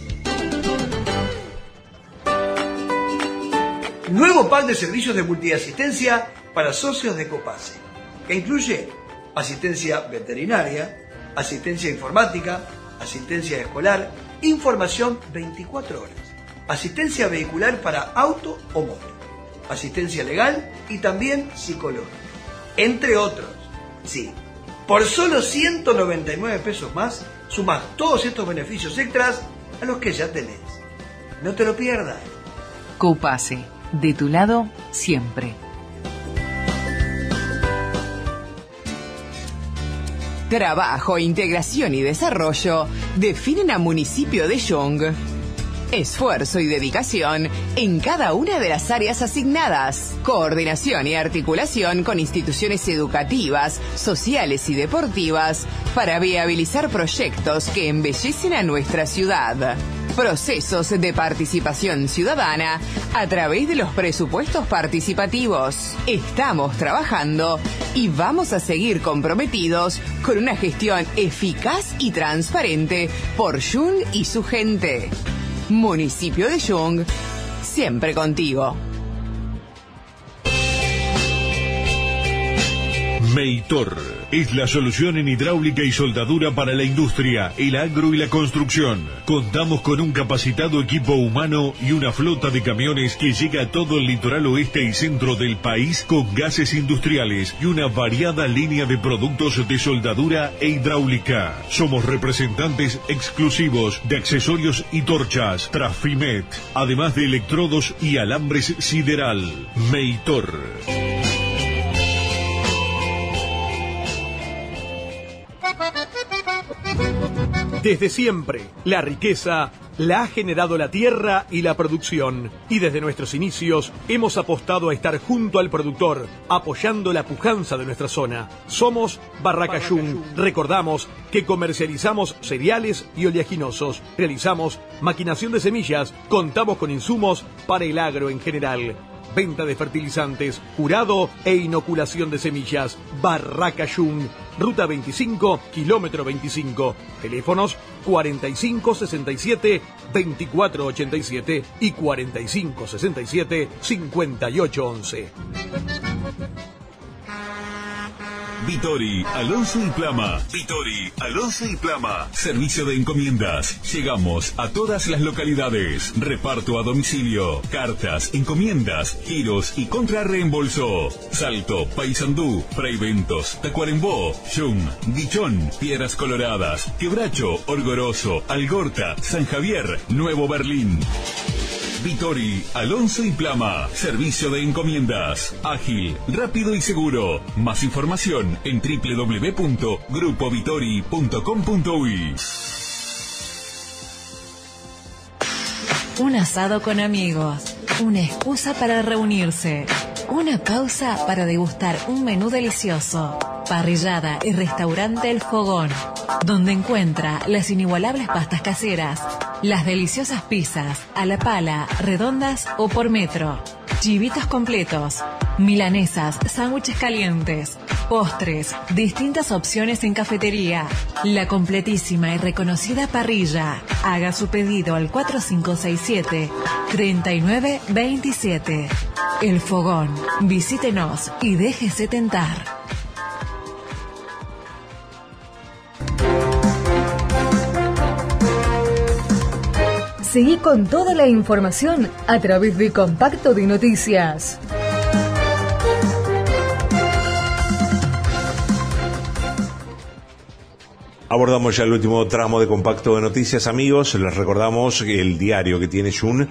Nuevo pack de servicios de multiasistencia para socios de Copase, que incluye asistencia veterinaria, asistencia informática, asistencia escolar, información veinticuatro horas, asistencia vehicular para auto o moto, asistencia legal y también psicológica, entre otros. Sí, por solo ciento noventa y nueve pesos más, sumás todos estos beneficios extras a los que ya tenés. No te lo pierdas. Copase, de tu lado siempre. Trabajo, integración y desarrollo definen a Municipio de Jung. Esfuerzo y dedicación en cada una de las áreas asignadas. Coordinación y articulación con instituciones educativas, sociales y deportivas para viabilizar proyectos que embellecen a nuestra ciudad. Procesos de participación ciudadana a través de los presupuestos participativos. Estamos trabajando y vamos a seguir comprometidos con una gestión eficaz y transparente por Jung y su gente. Municipio de Jung, siempre contigo. Meitor es la solución en hidráulica y soldadura para la industria, el agro y la construcción. Contamos con un capacitado equipo humano y una flota de camiones que llega a todo el litoral oeste y centro del país con gases industriales y una variada línea de productos de soldadura e hidráulica. Somos representantes exclusivos de accesorios y torchas Trafimet, además de electrodos y alambres sideral. Meitor. Desde siempre, la riqueza la ha generado la tierra y la producción. Y desde nuestros inicios hemos apostado a estar junto al productor, apoyando la pujanza de nuestra zona. Somos Barracayún. Recordamos que comercializamos cereales y oleaginosos. Realizamos maquinación de semillas. Contamos con insumos para el agro en general. Venta de fertilizantes, jurado e inoculación de semillas. Barracayún, ruta veinticinco, kilómetro veinticinco. Teléfonos cuarenta y cinco sesenta y siete, veinticuatro ochenta y siete y cuarenta y cinco sesenta y siete, cincuenta y ocho once. Vittori, Alonso y Plama. Vittori, Alonso y Plama. Servicio de encomiendas. Llegamos a todas las localidades. Reparto a domicilio. Cartas, encomiendas, giros y contrarreembolso. Salto, Paysandú, Freiventos, Tacuarembó, Yung, Guichón, Piedras Coloradas, Quebracho, Orgoroso, Algorta, San Javier, Nuevo Berlín. Vittori, Alonso y Plama. Servicio de encomiendas. Ágil, rápido y seguro. Más información en doble u doble u doble u punto grupo vittori punto com punto uy. Un asado con amigos. Una excusa para reunirse. Una pausa para degustar un menú delicioso. Parrillada y restaurante El Fogón, donde encuentra las inigualables pastas caseras, las deliciosas pizzas, a la pala, redondas o por metro, chivitos completos, milanesas, sándwiches calientes, postres, distintas opciones en cafetería, la completísima y reconocida parrilla. Haga su pedido al cuatro cinco seis siete, tres nueve dos siete. El Fogón. Visítenos y déjese tentar. Seguí con toda la información a través de Compacto de Noticias. Abordamos ya el último tramo de Compacto de Noticias, amigos. Les recordamos el diario que tiene Yun,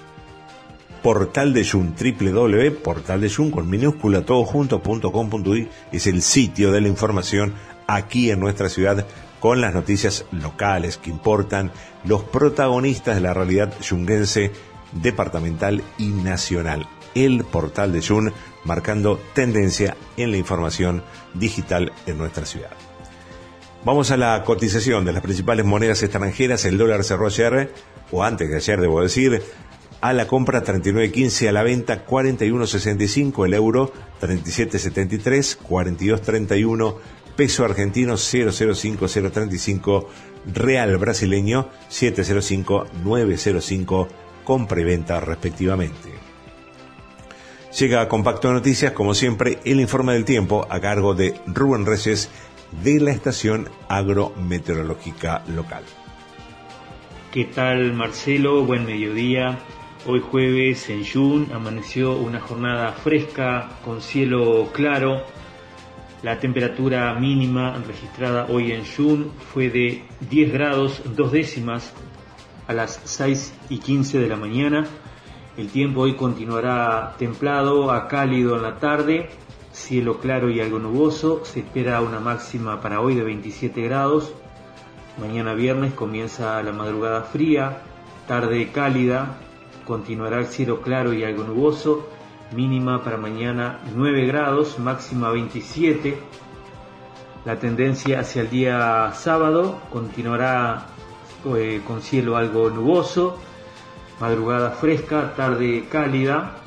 Portal de Yun, doble u doble u doble u punto portal de Yun con minúscula todo junto punto com punto uy, es el sitio de la información aquí en nuestra ciudad, con las noticias locales que importan, los protagonistas de la realidad yunguense, departamental y nacional. El Portal de Yun, marcando tendencia en la información digital en nuestra ciudad. Vamos a la cotización de las principales monedas extranjeras. El dólar cerró ayer, o antes de ayer debo decir, a la compra treinta y nueve quince, a la venta cuarenta y uno sesenta y cinco, el euro treinta y siete setenta y tres, cuarenta y dos treinta y uno, peso argentino cero cero cinco cero treinta y cinco, real brasileño siete cero cinco nueve cero cinco, compra y venta respectivamente. Llega a Compacto de Noticias, como siempre, el informe del tiempo a cargo de Rubén Reyes de la estación agrometeorológica local. ¿Qué tal, Marcelo? Buen mediodía. Hoy jueves en Yun amaneció una jornada fresca con cielo claro. La temperatura mínima registrada hoy en Yun fue de diez grados dos décimas a las seis y quince de la mañana. El tiempo hoy continuará templado a cálido en la tarde, cielo claro y algo nuboso. Se espera una máxima para hoy de veintisiete grados. Mañana viernes comienza la madrugada fría, tarde cálida, continuará el cielo claro y algo nuboso. Mínima para mañana nueve grados, máxima veintisiete. La tendencia hacia el día sábado continuará eh, con cielo algo nuboso, madrugada fresca, tarde cálida.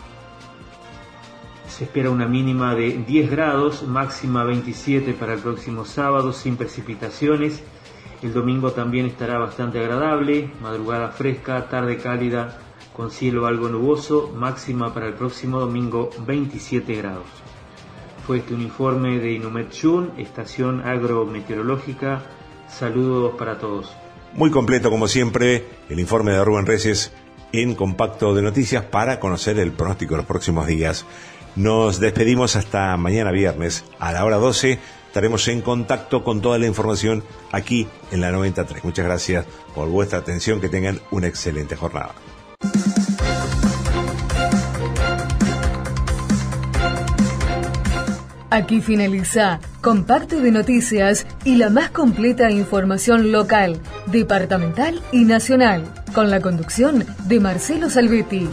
Se espera una mínima de diez grados, máxima veintisiete para el próximo sábado, sin precipitaciones. El domingo también estará bastante agradable, madrugada fresca, tarde cálida, con cielo algo nuboso, máxima para el próximo domingo veintisiete grados. fue este un informe de Inumet-Jun, Estación Agrometeorológica. Saludos para todos. Muy completo, como siempre, el informe de Rubén Reyes en Compacto de Noticias para conocer el pronóstico de los próximos días. Nos despedimos hasta mañana viernes a la hora doce. Estaremos en contacto con toda la información aquí en la noventa y tres. Muchas gracias por vuestra atención. Que tengan una excelente jornada. Aquí finaliza Compacto de Noticias y la más completa información local, departamental y nacional, con la conducción de Marcelo Salvetti.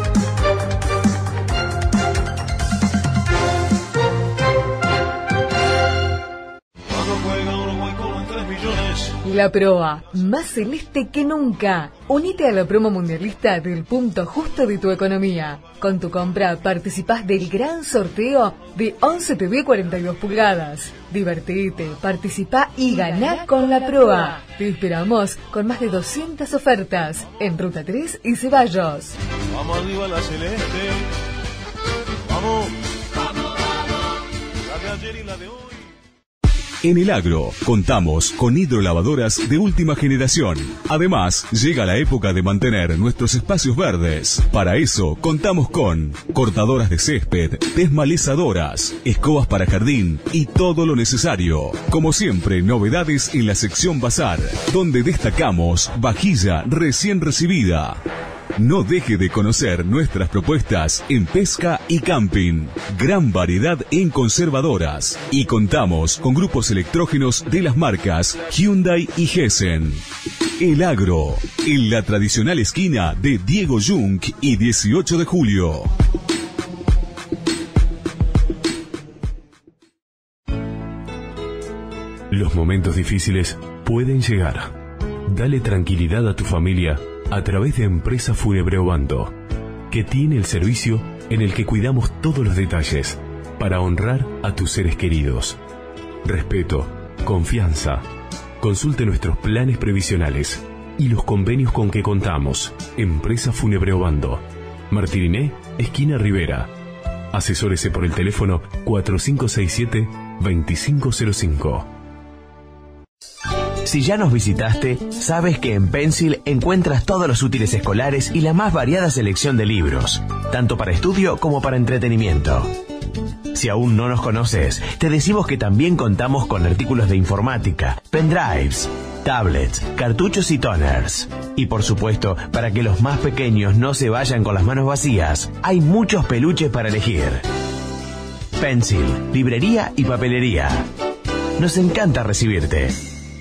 La proa, más celeste que nunca. Unite a la promo mundialista del punto justo de tu economía. Con tu compra participás del gran sorteo de once T V cuarenta y dos pulgadas. Divertite, participá y ganá con la proa. Te esperamos con más de doscientas ofertas en Ruta tres y Ceballos. Vamos arriba la celeste. Vamos. Vamos, vamos. La de ayer y la de hoy. En el agro, contamos con hidrolavadoras de última generación. Además, llega la época de mantener nuestros espacios verdes. Para eso, contamos con cortadoras de césped, desmalezadoras, escobas para jardín y todo lo necesario. Como siempre, novedades en la sección Bazar, donde destacamos vajilla recién recibida. No deje de conocer nuestras propuestas en pesca y camping. Gran variedad en conservadoras. Y contamos con grupos electrógenos de las marcas Hyundai y Gessen. El Agro, en la tradicional esquina de Diego Jung y dieciocho de julio. Los momentos difíciles pueden llegar. Dale tranquilidad a tu familia a través de Empresa Fúnebre Obando, que tiene el servicio en el que cuidamos todos los detalles para honrar a tus seres queridos. Respeto, confianza. Consulte nuestros planes previsionales y los convenios con que contamos. Empresa Fúnebre Obando, Martiriné, esquina Rivera. Asesórese por el teléfono cuatro cinco seis siete, dos cinco cero cinco. Si ya nos visitaste, sabes que en Pencil encuentras todos los útiles escolares y la más variada selección de libros, tanto para estudio como para entretenimiento. Si aún no nos conoces, te decimos que también contamos con artículos de informática, pendrives, tablets, cartuchos y toners. Y por supuesto, para que los más pequeños no se vayan con las manos vacías, hay muchos peluches para elegir. Pencil, librería y papelería. Nos encanta recibirte.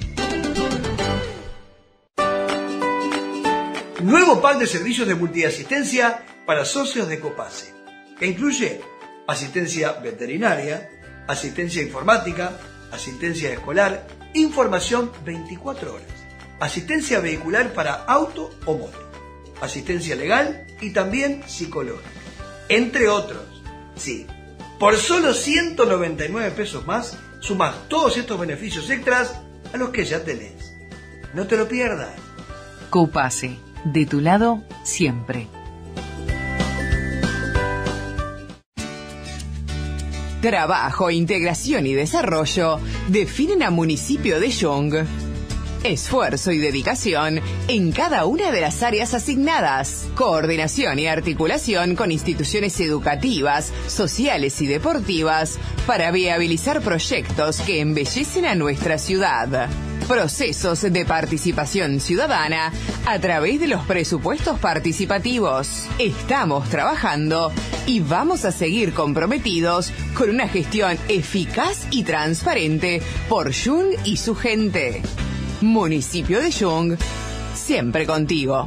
Nuevo pack de servicios de multiasistencia para socios de Copase, que incluye asistencia veterinaria, asistencia informática, asistencia escolar, información veinticuatro horas, asistencia vehicular para auto o moto, asistencia legal y también psicológica, entre otros. Sí, por solo ciento noventa y nueve pesos más, sumas todos estos beneficios extras a los que ya tenés. No te lo pierdas. Copase, de tu lado siempre. Trabajo, integración y desarrollo definen a Municipio de Jung. Esfuerzo y dedicación en cada una de las áreas asignadas. Coordinación y articulación con instituciones educativas, sociales y deportivas para viabilizar proyectos que embellecen a nuestra ciudad. Procesos de participación ciudadana a través de los presupuestos participativos. Estamos trabajando y vamos a seguir comprometidos con una gestión eficaz y transparente por Jung y su gente. Municipio de Jung, siempre contigo.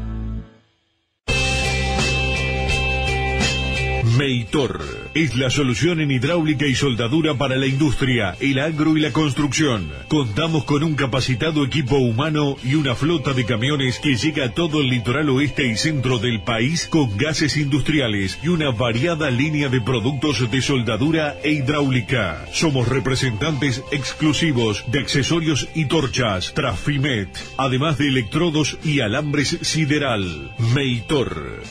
Meitor es la solución en hidráulica y soldadura para la industria, el agro y la construcción. Contamos con un capacitado equipo humano y una flota de camiones que llega a todo el litoral oeste y centro del país con gases industriales y una variada línea de productos de soldadura e hidráulica. Somos representantes exclusivos de accesorios y torchas Trafimet, además de electrodos y alambres sideral. Meitor.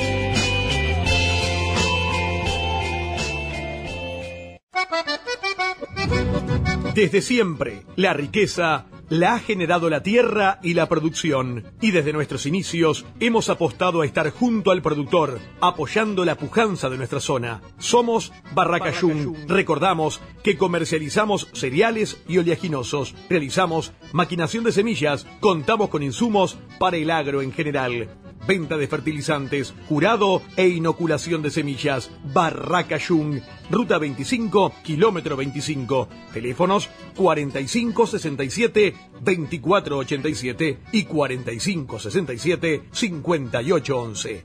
Desde siempre, la riqueza la ha generado la tierra y la producción. Y desde nuestros inicios hemos apostado a estar junto al productor, apoyando la pujanza de nuestra zona. Somos Barraca Jung. Recordamos que comercializamos cereales y oleaginosos. Realizamos maquinación de semillas. Contamos con insumos para el agro en general. Venta de fertilizantes, jurado e inoculación de semillas. Barraca Jung. Ruta veinticinco, kilómetro veinticinco. Teléfonos cuarenta y cinco sesenta y siete, veinticuatro ochenta y siete y cuarenta y cinco sesenta y siete, cincuenta y ocho once.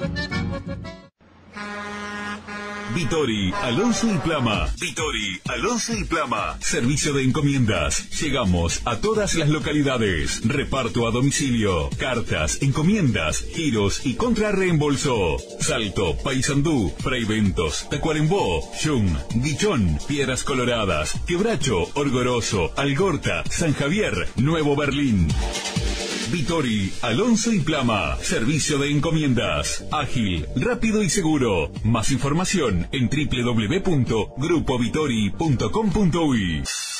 Vitori, Alonso y Plama. Vitori, Alonso y Plama. Servicio de encomiendas. Llegamos a todas las localidades. Reparto a domicilio. Cartas, encomiendas, giros y contrarreembolso. Salto, Paysandú, Freiventos, Tacuarembó, Jung, Guichón, Piedras Coloradas, Quebracho, Orgoroso, Algorta, San Javier, Nuevo Berlín. Vitori, Alonso y Plama. Servicio de encomiendas. Ágil, rápido y seguro. Más información en doble u doble u doble u punto grupo vitori punto com punto uy.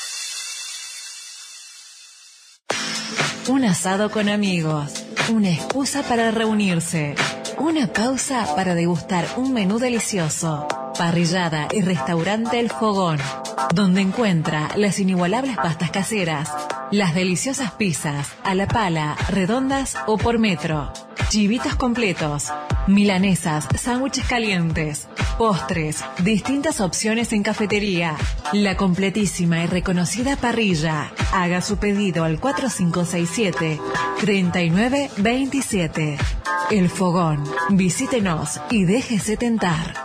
Un asado con amigos. Una excusa para reunirse. Una pausa para degustar un menú delicioso. Parrillada y restaurante El Fogón, donde encuentra las inigualables pastas caseras, las deliciosas pizzas, a la pala, redondas o por metro, chivitos completos, milanesas, sándwiches calientes, postres, distintas opciones en cafetería, la completísima y reconocida parrilla. Haga su pedido al cuatro cinco seis siete, tres nueve dos siete. El Fogón. Visítenos y déjese tentar.